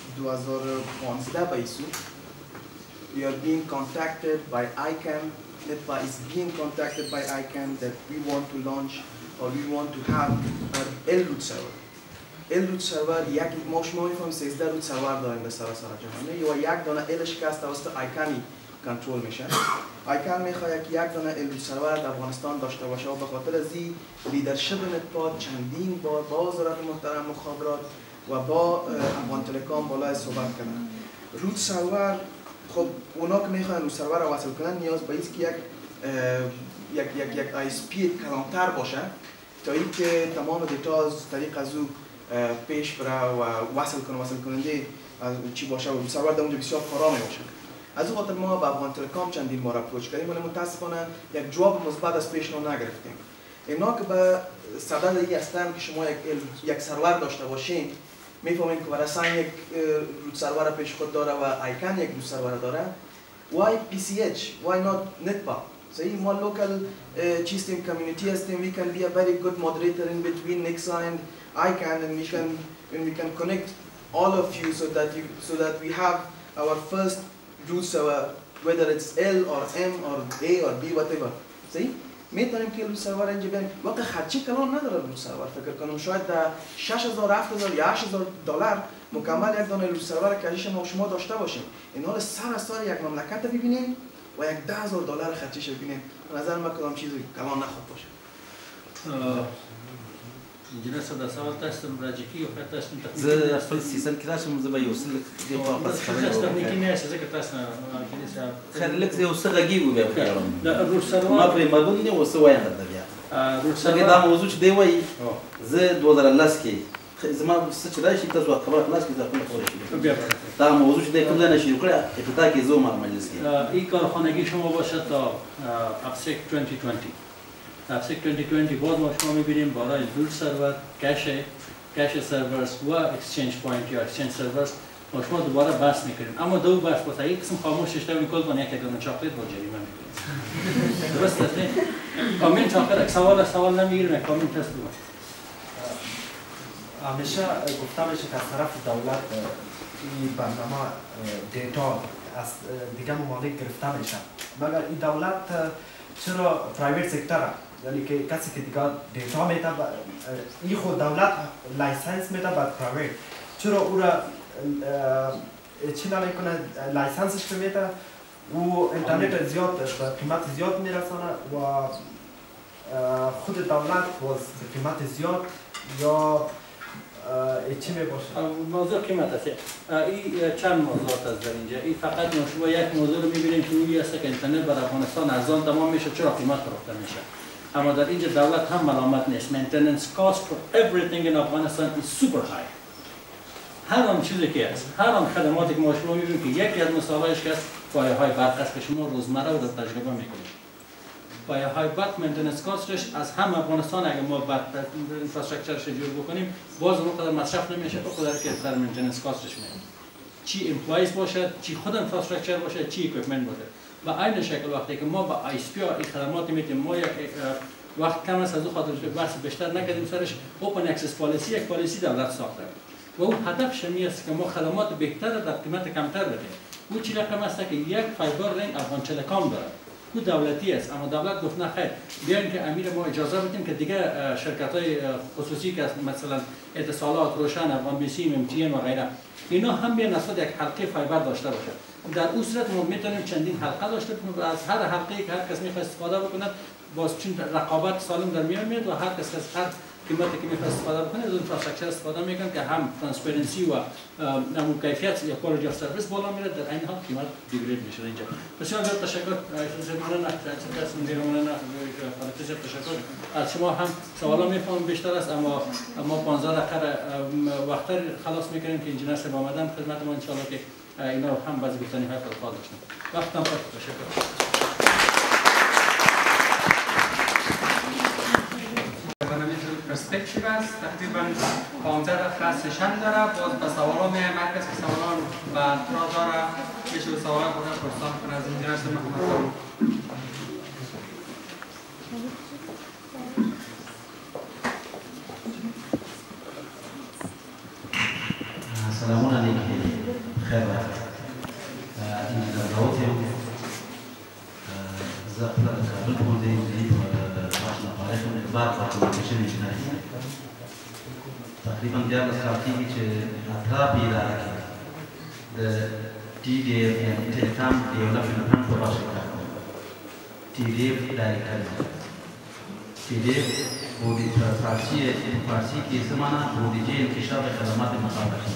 2015 به ایسو we are being contacted by ICANN, NetBuy is being contacted by ICANN that we want to launch or we want to have an L-root server. L-root server ما شما میفهمید 13 روت سرور داریم در سراسر جهان یا یک دانه Lش که از توسط ICANN کنترل میشه. ICANN میخواد که یک دانه L-root server در افغانستان داشته باشه و به خاطر از این لیدرشپ نتپاد چندین بار با وزارت محترم مخابرات و با افغان تلکام بالای صحبت کردن. روت سرور خب اونا که میخوان روت سرور رو وصل کنن نیاز به است که یک آی اس پی کلانتر باشه تا اینکه تمام دیتا از طریق از او پیش بره و وصل کننده چی باشه و روت سرور در اونجا بسیار کارا میباشه. از او خاطر ما به افغان تلکام چندین بار اپروچ کردیم ولی متاسفانه یک جواب مثبت از پیش نگرفتیم. اینا که به صدد این هستن که شما یک سرور داشته باشین میفهمید که برای یک روت سرور پیش خود داره و ICANN یک روت سرور داره. Why PCH? Why not NetBuy? صحیح ما local چیستیم community هستیم. We can be a very good moderator in between Nexa and ICANN and we can connect all of you so that we have our first root server whether it's L or M or A or B whatever. صحیح میتونیم که روت سرور اینجا بیاریم. واقعا خرچی کلان نداره روت سرور. فکر کنم شاید در 6000 7000 یا 8000 دلار مکمل یک دانه روت سرور کشش ما شما داشته باشیم. این حال سر یک مملکت ببینیم و یک 10000 دلار خرچش ببینیم. به نظر من کدام چیزی کلان نخواد باشه. انجینر صدا سوال تاسو راځي او تاسو ته زه خپل سیستم کې راشم زه به یو څه د په خاص خبرې تاسو ته نه کینې څه تاسو خیر لکه یو څه غږی و به دا روټ سرور ما په مګون نه وسه وایم درته بیا روټ څنګه سرور دا موضوع چې دی وایي زه 2010 کې زما څه چې راشي تاسو خبره خلاص کړئ خپل خبره شي بیا دا موضوع چې دی کوم ځای نشي وکړه ابتدا کې زه ما مجلس کې این کارخانگی شما باشه تا ابسک 2020 ابسک 2020 باز ما شما میبینیم برای روت سرور کشه کش سرورز و اکسچنج پوینت یا اکسچنج سرورز با شما دوباره بحث میکنیم. اما دو بحث با یک قسم خاموشش تا میکل با یک دونه چاکلیت با جریمه میکنیم. درست است نه؟ کامنت آخر سوال نمیگیریم، کامنت هست بود. همیشه گفته میشه که از طرف دولت این برنامه دیتا از دیگه ممالک گرفته میشه، مگر این دولت چرا پرایویت سکتر، یعنی که کسی که دیگه دیتا میده این خود دولت لایسنس میده بعد پرایویت، چرا او را چی نمیکنه لایسنسش که میده و اینترنت زیاد به قیمت زیاد میرسانه و خود دولت باز قیمت زیاد یا چی میباشه؟ موضوع قیمت است. این چند موضوعات است در اینجا. این فقط شما یک موضوع رو میبینیم که اونی است که اینترنت بر افغانستان ارزان تمام میشه، چرا قیمت فروخته میشه. اما در اینجا دولت هم ملامت نیست. Maintenance cost for everything in Afghanistan is super high. هر آن چیزی که است، هر آن خدماتی که ما شما میبینیم که یکی از مسائلش که است پایه های برق است که شما روزمره و در تجربه میکنید. پایه های برق مینتیننس کاستش از هم افغانستان اگر ما برق اینفراستراکچرش جور بکنیم باز اونقدر مصرف نمیشه اونقدر که در مینتیننس کاستش میاد. چی امپلایز باشد، چی خود اینفراستراکچر باشد، چی اکویپمنت باشد. و عین شکل وقتی که ما با آی اس پی این خدمات میتیم، ما یک وقت کم است از او خاطر بحث بیشتر نکردیم سرش. اوپن اکسس پالیسی یک پالیسی دولت ساخته و اون هدفش می است که ما خدمات بهتر در قیمت کمتر بدیم. او چی رقم است که یک فایبر رنگ افغان تلکام داره. او دولتی است، اما دولت گفت نه خیر بیاین که امیر ما اجازه بدیم که دیگه شرکت‌های خصوصی که مثلا اتصالات، روشن، افغان بی سی، ام تی ان و غیره اینا هم بیان نسبت یک حلقه فایبر داشته باشه. در اون صورت ما میتونیم چندین حلقه داشته باشیم و از هر حلقه‌ای که هر کس میخواد استفاده بکنه باز چون رقابت سالم در میان میاد و هر کس از هر قیمتی که میخواد استفاده بکنه از اینفراستراکچر استفاده میکنه که هم ترانسپرنسی و همون کیفیت یا کوالیتی اف سرویس بالا میره، در این حال قیمت دیگرید میشه اینجا. بسیار زیاد تشکر. تشکر از شما. هم سوالا میفهمم بیشتر است اما 15 دقیقه وقتر خلاص میکنیم که انجینر صاحب آمدن خدمت ما ان شاء الله که اینا هم باز گفتنی های خود داشتیم. وقتم پر. تشکر. پرسپکتیو است، تقریبا 15 دقیقه سشن داره. باز به سوالا میایم، هر کس که سوالا به اعتراض داره میشه به سوالا خودش پرسان کنه. از اینجا هستم محمد. سلام علیکم. خیر وقت. این دعوتیم زبطه کابل بودیم بعد کمیشن انجینری تقریبا دیگر ساعتی که اطرافی داره د تی دی اف تلکام دیولپمنت پروژه تی دی اف دایرکتر تی دی اف بودی فارسی کی زمانه بودی انکشاف خدمات مخابراتی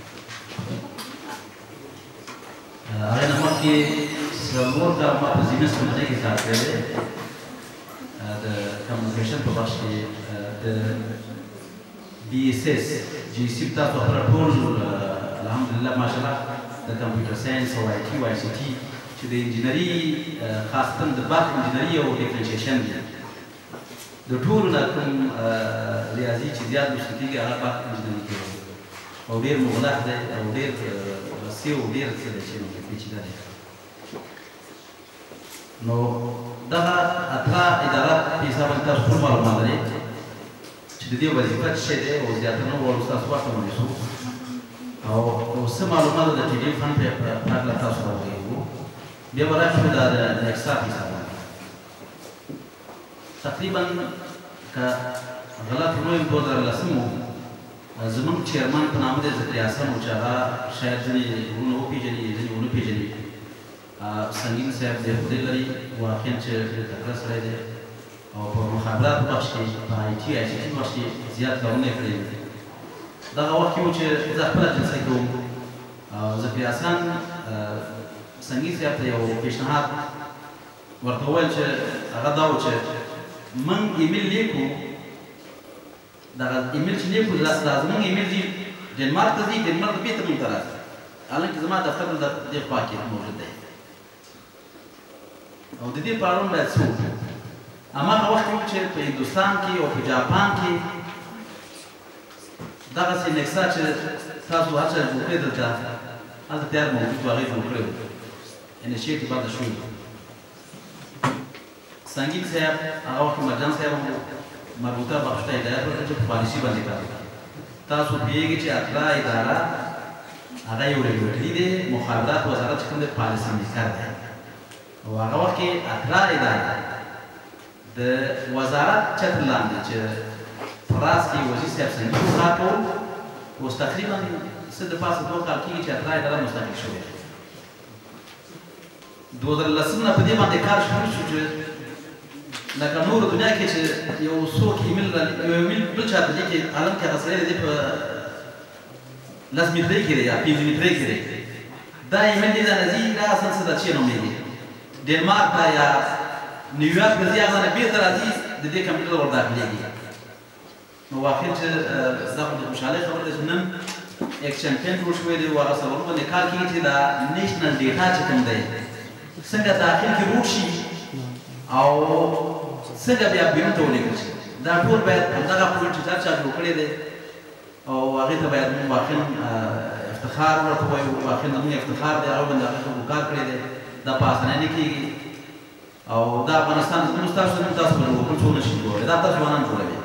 آیا نمکی سرور در ما زمین سمجه کی ساعت کرده د کمیونیکیشن په بخش کې د بي اس اس جي سي تاسو خبره ټول الحمدلله ماشاءالله د کمپیوټر ساينس او آی ټي او آی سی ټي چې د انجینری خاصه د برق انجینری او ډیفرنشیشن دي د ټولو نه کوم ریاضي چې زیات مشکل کېږي هغه برق انجینری کې او ډېر مغلق دی او ډېر وسیع او ډېر څه دی چې پیچیده دی. نو دغه اترا اداره په حساب تاسو ټول معلومات لرئ چې د دې وظیفه څه دی او زیاتره ورو تاسو ورته ونیسو او څه معلومات د ټي ډي فن په اړه تاسو راوړو بیا به راشو د اکسا په حساب تقریبا که غلط نه یم 2010 زموږ چیرمن په نامه د ذکریا حسن و چې هغه شاید ځینې ونه وپېژني ځینې ونه پېژني سنگین صاحب د خدای لري واقعا چې تکړه سړی دی او په مخابراتو بخش کې په آی ټي آی سی ټي بخش کې زیات کارونه یې کړي دي. دغه وخت کې و چې زه خپله جلسه کوم ذکریا حسن سنگین صاحب ته یو پیشنهاد ورته وویل چې هغه دا و چې موږ ایمیل لیکو دغه ایمیل چې لیکو زموږ ایمیل ځي ډنمارک ته ځي ډنمارک بېرته موږ ته راځي حالانکې زما دفتر د دې خوا کې موجود دی او د دې په اړه باید څه وکړو. هماغه وخت کې چې په هندوستان کې او په جاپان کې دغسې نکسا چې تاسو هر چا جوړ کړې دلته هلته تیار موجود و هغې جوړ کړی و انیشیټیو هلته شوی و سنګین صاحب هغه وخت مرجان صاحب هم مربوطه بخش ته هدایت ورکړه چې په پالیسي باندې کار وکړي تاسو پوهېږئ چې اطلاع اداره هغه یو ریګولیټري دی مخابرات وزارت چې کوم دی پالیسي میکر دی او هغه وخت کې اطلاع اداره د وزارت چتر لاندې چې په راس کې وزیر صاحب سنګین کار کول اوس تقریبا څه د پاسه 2 کال کېږي چې اطلاع اداره مستقل شوې 2010 نه په دې باندې کار شروع شو چې لکه نور دنیا کې چې یو څوک ایمیل بل چاته لیکي عالم کې هغه سړی دی په 10 مترۍ کې دی یا 15 مترۍ کې دی دا ایمیل دی دا نه ځي دا اصل څه ده چې نومېږي ډنمارک ته یا نیویارک ته ځي هغه نه بېرته راځي د دې کمپیوټر ور داخلېږي نو واقع چې دا خو د خوشحالۍ خبره ده چې نن ایکشن پین جوړ شوی دی او هغه سرورونه باندې کار کېږي چې دا نیشنل ډیټا چې کوم دی څنګه داخل کې روټ شي او څنګه بیا بیرون ته ولېږل شي دا ټول باید همدغه پوینټ چې چا جوړ کړی دی او هغې ته باید موږ واقعا افتخار ورته وایو واقعا زموږ افتخار دی هغه باندې هغه خلکو کار کړی دی دا په اسانۍ نه کېږي او دا افغانستان زموږ ستاسو زموږ تاسو به بل څوک نه شي جوړولی دا تاسو ځوانان جوړوي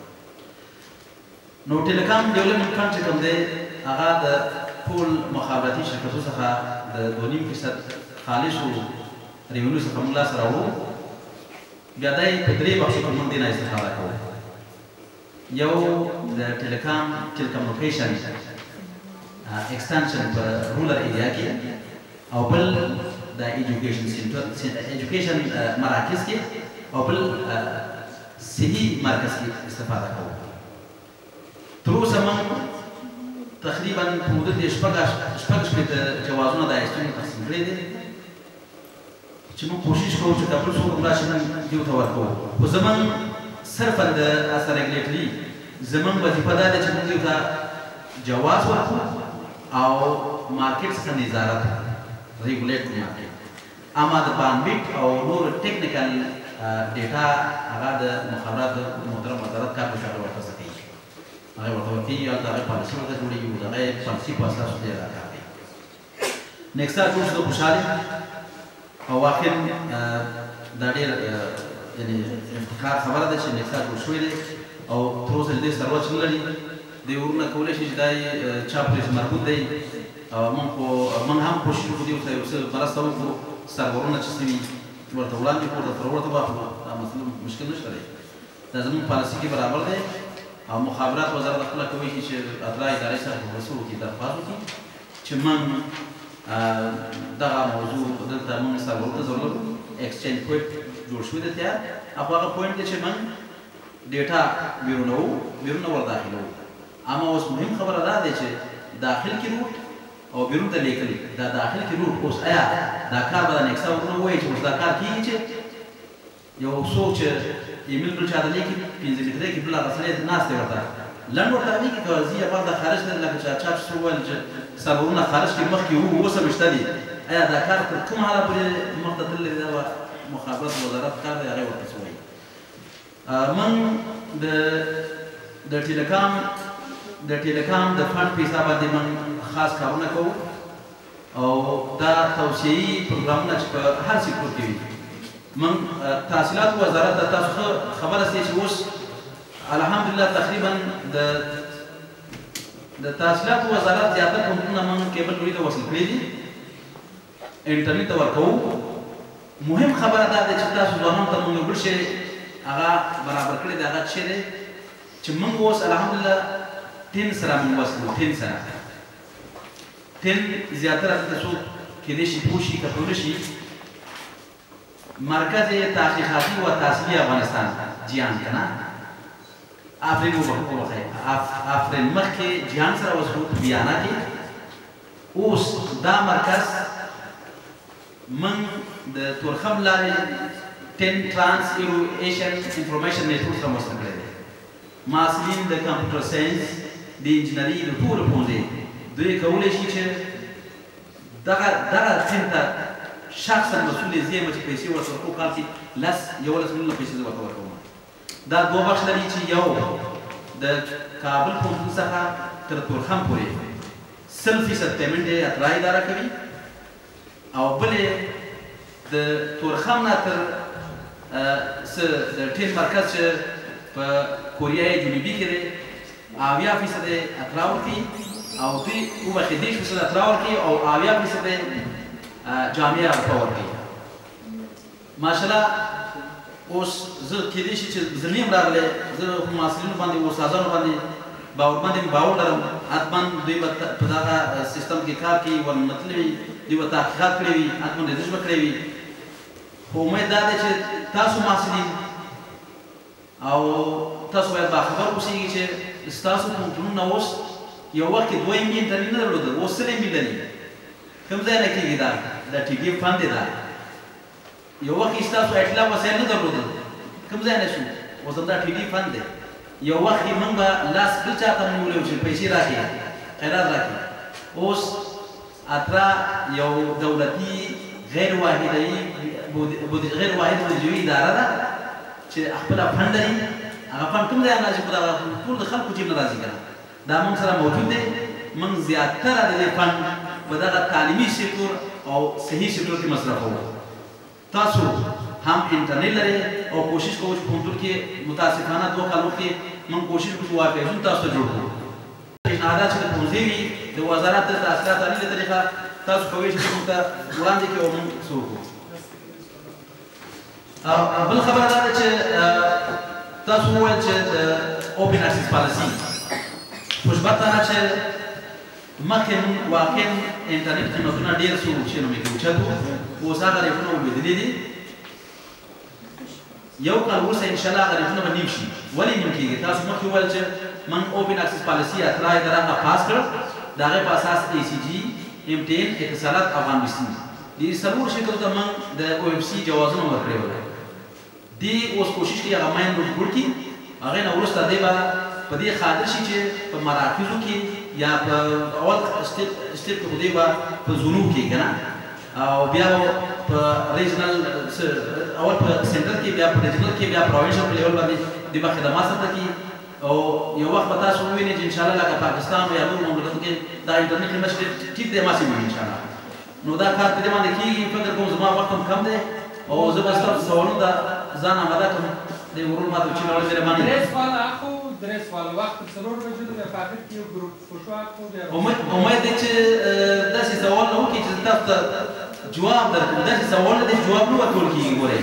نو ټیلیکام ډیولپمنټ فنډ چې کوم دی هغه د ټول مخابراتي شرکتو څخه د 2.5% خالصو ریونیو څخه موږ لاسته راوړو بیا دا یې په 3 بخشو کې موږ دې نه استفاده کوو یو د ټیلیکمونیکیشن ایکسټنشن په رولر ایریا کې او بل د ایجوکیشن مراکز کې او بل صحي مرکز کې استفاده کوو تر اوسه موږ تقریبا په مدت د 6 شپېته جوازونه د ایسټون تقسیم کړي دي چې موږ کوشش کوو چې دا بل څوک هم راشي نن دې ته ورکوو خو زموږ صرفا د اس ریګولیټري زموږ وظیفه دا ده چې موږ ته جواز ورکړو او مارکیټ څخه نظارت ریګولیټ کړو مارکیټ اما د بانډیټ او نور ټیکنیکل ډیټا هغه د مخابرات محترم وزارت کار په شاړه ورته کوي هغه ورته کوي یا دا پالیسي ورته جوړیږي او دا پالیسي په اساس دی راځي نیکسټ کوم څه خوشاله او واقعا دا ډېر یعنی افتخار خبره ده چې نیکسا جوړ شوی دی او تر اوسه دې سروچ نه لري دوی ورونه کولی شي چې دا چا پرې مربوط دی او موږ هم کوشش وکړو دې ورته یو څه مرسته وکړو سرورونه چې سوي ورته وړاندې کړو ورته ورته واخلو دا مسله مشکل نشته دی دا زموږ پالیسي کې برابر دی او مخابرات وزارت خپله کولی شي چې اطلاع ادارې سره په رسو وکړي درخواست وکړي چې موږ دغه موضوع دلته موږ سرورو ته ضرورت ایکسچینج پوینټ جوړ شوی دی تیار او هغه پوینټ دی چې موږ ډیټا بیرونه ور داخلوو اما اوس مهم خبره دا دی چې داخل کې روټ او بیرون ته لیکل دا داخل کې روټ اوس آیا دا کار به د نیکسا ورونه ووایي چې اوس دا کار کېږي چې یو څوک چې ایمیل بل چاته لیکي 15 مترۍ کې بل هغه سړی ناست دی ورته لنډ ورته وایي که ځي یا بعد خارج نه لکه چا چې وویل چې سرورونه خارج کې مخکې اوس هم شته دي آیا دا کار تر کوم حاله پورې مخته تللی دی دا مخابرات وزارت کار دی هغې ورته څه وایي موږ د ټیلیکام د فنډ په حساب باندې موږ خاص کارونه کوو او دا توسعه‌یي پروګرامونه چې په هر سکتور کې وي موږ تحصیلات وزارت ته تاسو خبره سئ چې اوس الحمدلله تقریبا د تحصیلات وزارت زیاتره پوهنتونونه موږ کیبل لوري ته وصل کړي دي انټرنیټ ته ورکوو مهم خبره دا ده چې تاسو ځوانانو ته موږ یو بل شی هغه برابر کړی دی هغه څه دی چې موږ اوس الحمدلله 10 سره موږ وصل 10 سره 10 زیاتره دلته څوک کېدای شي پوه شي که پوه نه شي مرکز تحقیقاتي و تحصیلي افغانستان جیان که نه آفرین آفرین مخکې جیان سره وصلو په بیانا کې اوس دا مرکز من د تورخم لارې 10 ترانس ایشن انفارمیشن نیټورک سره مرسته کړی دی محصلین د کمپیوټر ساینس د انجینري د ټولو پوهنځي دوی کولی شي چې دغه ټیم ته شخصا مسؤل یې زه یم چې پیسې ورته ورکوو کال کې 11 میلیونه پیسې زه ورته ورکوم دا دوه بخش لري چې یو د کابل پوهنتون څخه تر تورخم پورې 100% پیمنټ یې اترا اداره کوي او بلې د تورخم نه تر د ټیم مرکز چې په کوریا جنوبي کې دی 80% اترا ورکوي او دوی وبخښئ 10% اترا ورکوي او 80% جامعه ورته ورکوي ماشاءالله اوس زه کېدای شي چې زه نه یم راغلی زه محصلینو باندې استادانو باندې باورمند یم باور لرم حتما دوی به په دغه سیستم کې کار کوي ورنتلي وي دوی به تحقیقات کړي وي حتما ریزش به کړی وي خو امید دا دی چې تاسو محصلین او تاسو باید باخبر اوسئ چې ستاسو پوهنتونونه اوس یو وخت کې 2 ملي انټرنیټ نه درلوده اوس 3 ملي لري کوم ځای نه کېږي دا د ټي ډي فند دی دا یو وخت کې ستاسو اطلاع وسایل نه درلودل کوم ځای نه شو اوس همدا ټي ډي فند دی یو وخت کې موږ به لاس بل چا ته نیولی وو چې پیسې راکړي خیرات راکړي اوس اترا یو دولتي غیر واحد بودجوي اداره ده چې خپله فند لري هغه فند کوم ځای نه راځي خو دغه ټول د خلکو جیب نه راځي که نه دا موږ سره موجود دی موږ زیاتره د دې فند په دغه تعلیمي سکتور او صحي سکتور کې مصرفوو تاسو هم انټرنیټ لري او کوشش کوو چې پوهنتون کې متاسفانه 2 کالو کې موږ کوشش کوو واقعیتونه تاسو ته جوړ کړو پیشنهادات چې د ښوونځي وي د وزارت د تحصیلات عالي له طریقه تاسو کوئ چې موږ ته وړاندې کړي او موږ څه وکړو بل خبره دا ده چې تاسو وویل چې د اوپن اکسس پالیسي خوشبختانه چې مخکې موږ واقعا انټرنیټ قیمتونه ډېر څه چې نومې کې اوچت وو اوس هغه ریټونه ولوېدلي دي یو کال وروسته انشاءالله هغه ریټونه به نیم شي ولې نیم کېږي تاسو مخکې وویل چې موږ اوپن اکسس پالیسي اترا اداره هغه پاس کړ د هغې په اساس ACG MTN اتصالات افغان ویسټین دې څلور شرکتو ته موږ د OFC جوازونه ورکړي وو دې اوس کوشش کوي هغه ماین روډ جوړ کړي هغې نه وروسته دی به په دې خاطر شي چې په مراکزو کې یا په اول سټیپ کې خو دی به په زونو کې که نه او بیا په ریجنل اول په سنټر کې بیا په ریجنل کې بیا پروینشل په لیول باندې دی به خدمات سره کوي او یو وخت به تاسو ووینئ چې انشاءالله لکه پاکستان او یا نورو مملکتو کې دا انټرنیټ خدمت ټیک دی هماسې وي انشاءالله نو دا کار په دې باندې کېږي فکر کوم زما وخت هم کم دی او زه به ستاسو سوالونو ته ځان آماده کړم د ورور ماته چې راوړل مهرباني درې سوال وخت 4 بجې د فاقد کې یو ګروپ فوټو اخو امید دی چې داسې سوال نه وکړي چې تاسو ته جواب درکړم داسې سوال نه دی جواب نه ورکول کېږي ګورئ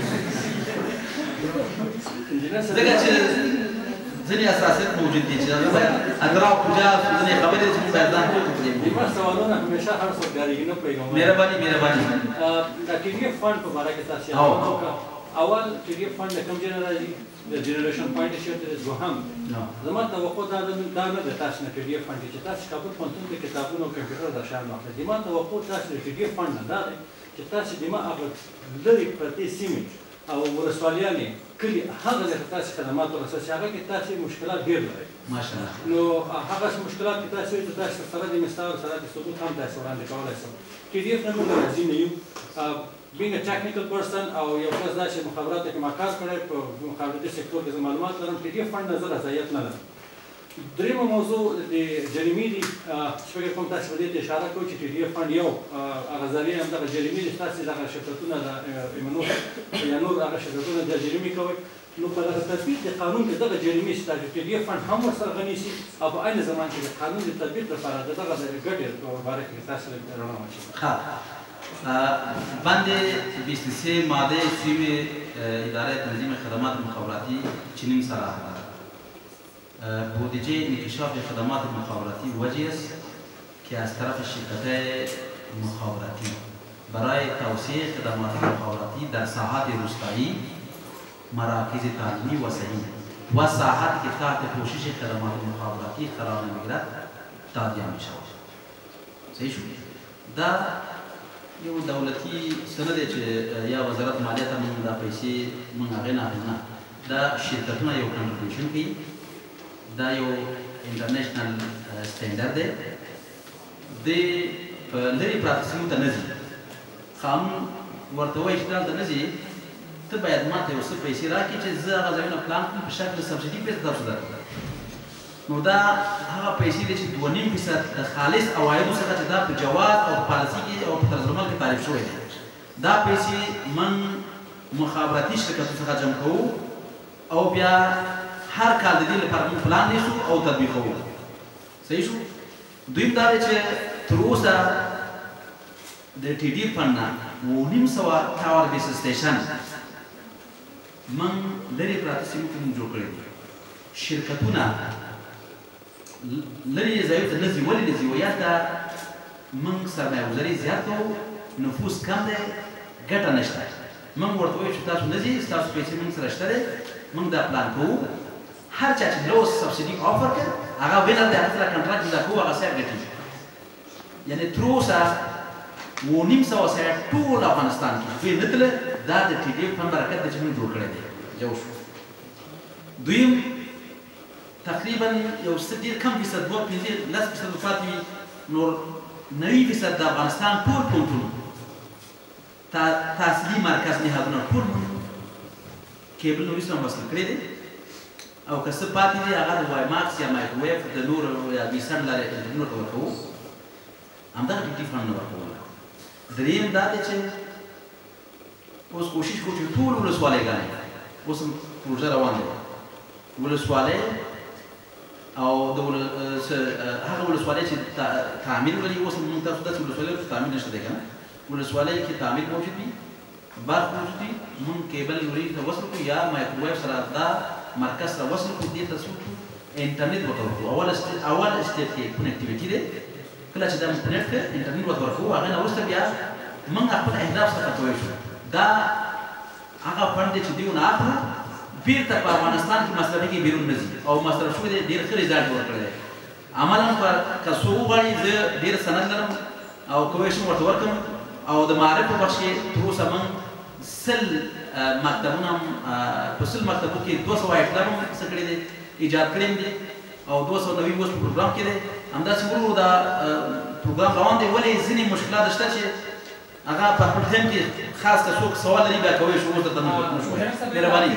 ځکه چې ځینې اساسات موجود دي چې هغه باید ادرا او کجا ځینې خبرې چې موږ باید ځان ټول کړو دیمه سوالونه همیشه هر څوک ډارېږي نه پوهېږم مهرباني د TDF فنډ په باره کې تاسو اول TDF فنډ د کوم ځای نه راځي د جنریشن پوینټ چیرته دی دوهم زما توقع دا نه ده تاسو نه TDF فنډ چې تاسو کابل پوهنتون کې کتابونه او کمپیوټر د شامل اخلئ زما توقع تاسو د TDF فنډ نه دا دی چې تاسو دمه هغه لرې پرتې سیمې او ولسوالیانې کلي هغه ځای ته تاسو خدمات ورسوي هغه کې تاسو مشکلات ډېر لرئ ماشاءالله نو هغه مشکلات کې تاسو د تاسو سره د مثال سره د ثبوت هم تاسو وړاندې کولی شئ TDF نه موږ راځي نه یو being a technical person او یو کس دا چې مخابراتو کې ما کار کړی په مخابراتي سکتور کې زه معلومات لرم TDF فنډ نه زه رضایت نه لرم دریمه موضوع د جریمې دي چې فکر کوم تاسو په دې ته اشاره کوئ چې TDF فنډ یو هغه ذریعه همدغه جریمې دي تاسو دغه شرکتونه د یا نور هغه شرکتونه د جریمې کوئ نو په دغه تطبیق د قانون کې دغه جریمې چې تاسو TDF فنډ هم ورسره غني شي او په عین زمان کې د قانون د تطبیق لپاره دغه د ګټې په باره کې تاسو رڼا واچوئ بند 23 ماده 3 اداره تنظیم خدمات مخابراتی چنین صلاح بودجه انکشاف خدمات مخابراتی وجه است که از طرف شرکت‌های مخابراتی برای توسعه خدمات مخابراتی در ساحات روستایی مراکز تعلیمی و صحی و ساحات که تحت پوشش خدمات مخابراتی قرار می‌گیرد تادیه می‌شود. صحیح شد. دا یو دولتي سند دی چې یا وزارت مالیه ته موږ دا پیسې موږ هغې نه اخلو نه دا شرکتونه یو کنټریبیوشن کوي دا یو انټرنیشنل سټینډرډ دی دی په لرې پراته سیمو ته نه ځي قانون ورته وایي چې دلته نه ځي ته باید ما ته یو څه پیسې راکړې چې زه هغه ځایونه پلان کړم په شکل سبسیډي پیسې تاسو درکړم نو دا هغه پیسې دي چې 2.5% د خالص عوایدو څخه چې دا په جواز او پالیسي کې او په طرز العمل کې تعریف شوی دی دا پیسې من مخابراتي شرکتونو څخه جمع کوو او بیا هر کال د دې لپاره موږ پلان نیسو او تطبیقوو صحیح شو دویم دا دی چې تر اوسه د ټي ډي فنډ نه 900 ټاور بیس سټیشن من لرې پراته سیمو کې موږ جوړ کړی دي شرکتونه لرې ځایونو ته نه ځي ولې نه ځي ویل دا موږ سرمایه ګزاري زیات کوو نفوس کم دی ګټه نشته موږ ورته وایو چې تاسو نه ځئ ستاسو پیسې موږ سره شته دی موږ دا پلان کوو هر چا چې لو سبسیډي آفر کړ هغه وینر دی هغه سره کنټراکټ جوړ کوو هغه صاحب ګټي یعنی تر اوسه 900 سره ټول افغانستان کې دوی نه تلل دا د ټي ډي فنډ برکت دی چې موږ جوړ کړی دی یو شو دویم تقریبا یو څه ډېر کم فیصد 2.5 پاتې وي نور 90% د افغانستان ټول پوهنتون تحصیلي مرکز نهادونه ټول کیبل نوري سره وصل کړی دی او که څه پاتې دي هغه د وای ماکس یا مایکروویف د نور یا بیسن لارې انټرنیټ ورکوو همدغه ټي ډي فنډ نه ورکوو دریم دا دی چې اوس کوشش کوو چې ټول ولسوالیګانې اوس پروژه روان دی ولسوالۍ او د هغه ولسوالۍ چې تعمیر ولري اوس موږ تاسو داسې ولسوالۍ چې تعمیر نشته دی که نه ولسوالۍ کې تعمیر موجود وي برق موجود وي موږ کیبل نوري ته وصل کړو یا مایکروویف سره دا مرکز سره وصل کړو دې ته څه وکړو انټرنیټ ورته ورکړو اول سټیپ کې کنیکټیویټي دی کله چې دا انټرنیټ ته انټرنیټ ورته ورکړو هغه نه وروسته بیا موږ خپل اهداف څخه پوه شو دا هغه فنډ دی چې دیونه اخلو بیرته په افغانستان کې مصرفي کې بیرون نه ځي او مصرف شوی دی ډېر ښه رزالټ ورکړی دی عملا که څو وغواړي زه ډېر سند لرم او کولی شم ورته ورکړم او د معارف په بخش کې تر اوسه موږ 100 مکتبونه په 100 مکتبو کې 200 اطلاع هم څه کړي دي ایجاد کړي دي او 290 اوس په پروګرام کې دی همداسې ورو دا پروګرام روان دی ولې ځینې مشکلات شته چې هغه په خپل ټیم کې خاص که څوک سوال لري بیا کولی شو اوس درته نه شو مهرباني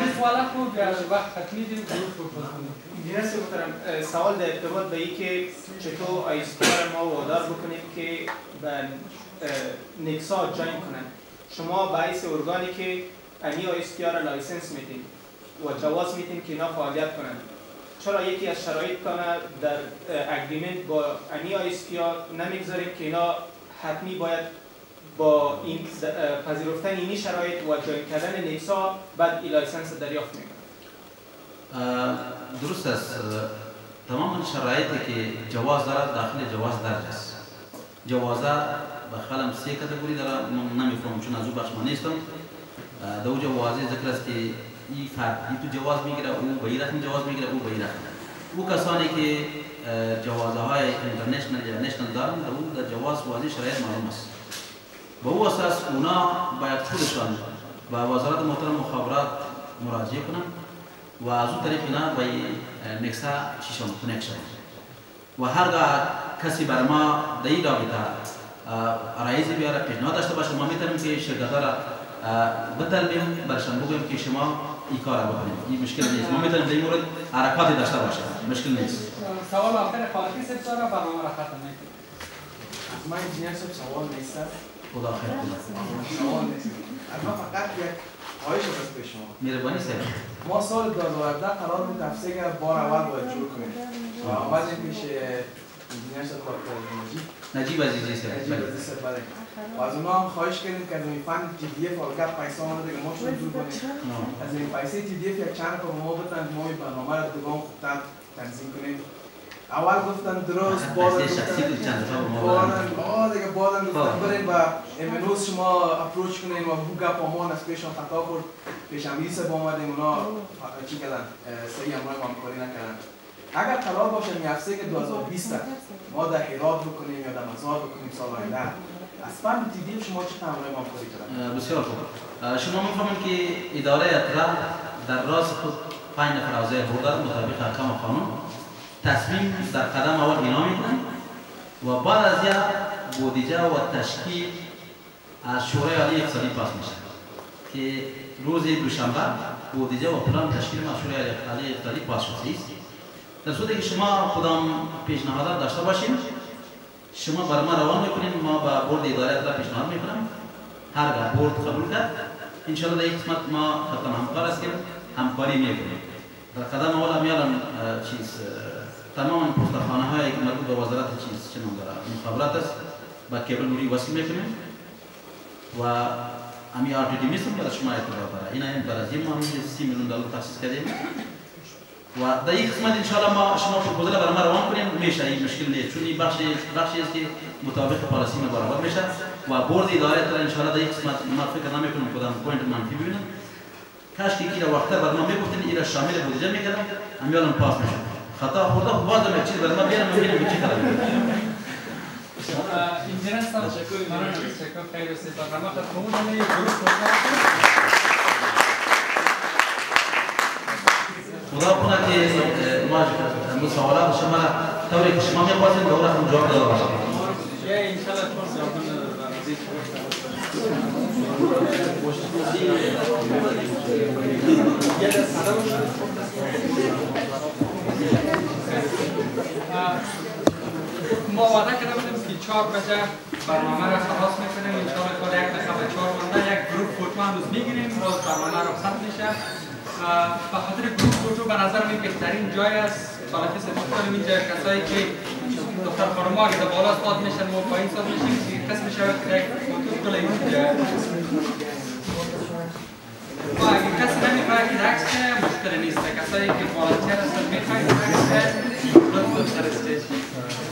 جناب محترم سوال در ارتباط به این که چطور آیسکار ما وادار بکنیم که به نکسا جاین کنند شما باعث ارگانی که انی آیسکار را لایسنس میتین و جواز میتین که اینا فعالیت کنند چرا یکی از شرایط کنه در اگریمنت با انی آیسکار نمیگذاریم که اینا حتمی باید با این پذیرفتن اینی شرایط و جاین کردن نکسا بعد ای لایسنس دریافت میکنند درست است تمام شرایطی که جواز دارد داخل جواز درج است جوازا بخالم سه کاتگوری داره من نمیفهمم چون از او بخش من نیستم دو جوازی ذکر است که این فرد تو جواز میگیره او به این رقم جواز میگیره او به این رقم او کسانی که جوازهای اینترنشنال یا نشنال دارن او در جواز واضح شرایط معلوم است به او اساس اونا باید خودشان با وزارت محترم مخابرات مراجعه کنند و از اون طریق اینا به نکسا چیشون کنکشن و هرگاه کسی بر ما در این رابطه آرایزی بیاره پیشنهاد داشته باشه ما میتونیم که شرکت‌ها را بطلبیم برشان بگوییم که شما این کار را بکنید این مشکل نیست ما میتونیم در این مورد حرکاتی داشته باشه مشکل نیست سوال آخر خالقی صاحب داره برنامه را ختم میکنیم ما انجینیر صاحب سوال نیست خدا خیر سوال نیست اما فقط یک خواهش است به شما مهربانی صاحب ما سال 2017 قرار بود تفسیر که بار اول باید جور کنیم و آمدیم پیش انجینیر صاحب دکتر نجیب عزیزی صاحب نجیب عزیزی صاحب بله و از اونا هم خواهش کردیم که از این فن تی دی اف اگر پیسه آمده که ما شروع جور کنیم از این پیسه تی دی اف یک چند که ما بتن ما این برنامه را دوگام خوبتر تنظیم کنیم اول گفتن درست بازن گفتن بریم و امروز شما اپروچ کنیم و بو گپ آمان از پیشان خطا کرد پیش امیری صاحب آمدیم اونا چی کردن صحیح امرای ما همکاری نکردن اگر قرار باشه میافته که 2020 ما در هرات بکنیم یا در مزار بکنیم سال آینده از فن تی دی شما چه امرای ما همکاری کردن بسیار خوب شما میفهمید که اداره اطلاع در راز خود 5 نفر اعضای بودن مطابق احکام قانون تصمیم در قدم اول اینا میکنن و بعد از یا بودجه و تشکیل از شورای عالی اقتصادی پاس میشه که روز دوشنبه بودجه و پلان تشکیل از شورای عالی اقتصادی پاس شده است در صورتی که شما کدام پیشنهادات داشته باشین شما بر ما روان میکنین ما با بورد اداره اطلاع پیشنهاد میکنم هرگاه بورد قبول کرد انشاءالله در این قسمت ما خطا همکار هستیم همکاری میکنیم در قدم اول همیالان چیز تمام پستخانه هایی که مربوط به وزارت چیز چه نام داره مخابرات است با کیبل نوری وصل میکنیم و امی RTD میسیم برای شما اطلاع داره این برای ما هم 30 میلیون دلار تخصیص کردیم و در این قسمت انشاءالله ما شما پروپوزال برای ما روان کنیم میشه این مشکل نیست چون این بخشی است که مطابق پالیسی ما برابر میشه و بورد اداره تا انشاءالله در این قسمت ما فکر نمیکنم کدام پوینت منفی ببینم کاش که کی را وقتا برای ما میگفتین این را شامل بودجه میکردم امیالان پاس میشه خطا خورده باز هم چیز برای ما بیارم میبینم چی کار انجینر صاحب تشکر خیر سپاس ما خدمتتون گروه خدا کنه که ما امروز سوالات شما را طوری که شما میخواستین دوره هم جواب داده باشید. انشاءالله چون جوابون ما وعده کرده بودیم که 4 بجه برنامه را خلاص میکنیم انشاءالله تا یک دقیقه به 4 مانده یک گروه فوتو هنوز میگیریم باز برنامه را ختم میشه به خاطر گروه فوتو به نظر من بهترین جای است بالاخره استفاده کنیم اینجا کسایی که دکتر خانم‌ها که در بالا استاد میشن و پایین استاد میشن که قسم شود که یک فوتو کنیم اینجا و اگه کسی نمیخواد که عکس کنه مشکل نیست کسایی که والنتیر هستن میخواید عکس کنه لطفا سر استیج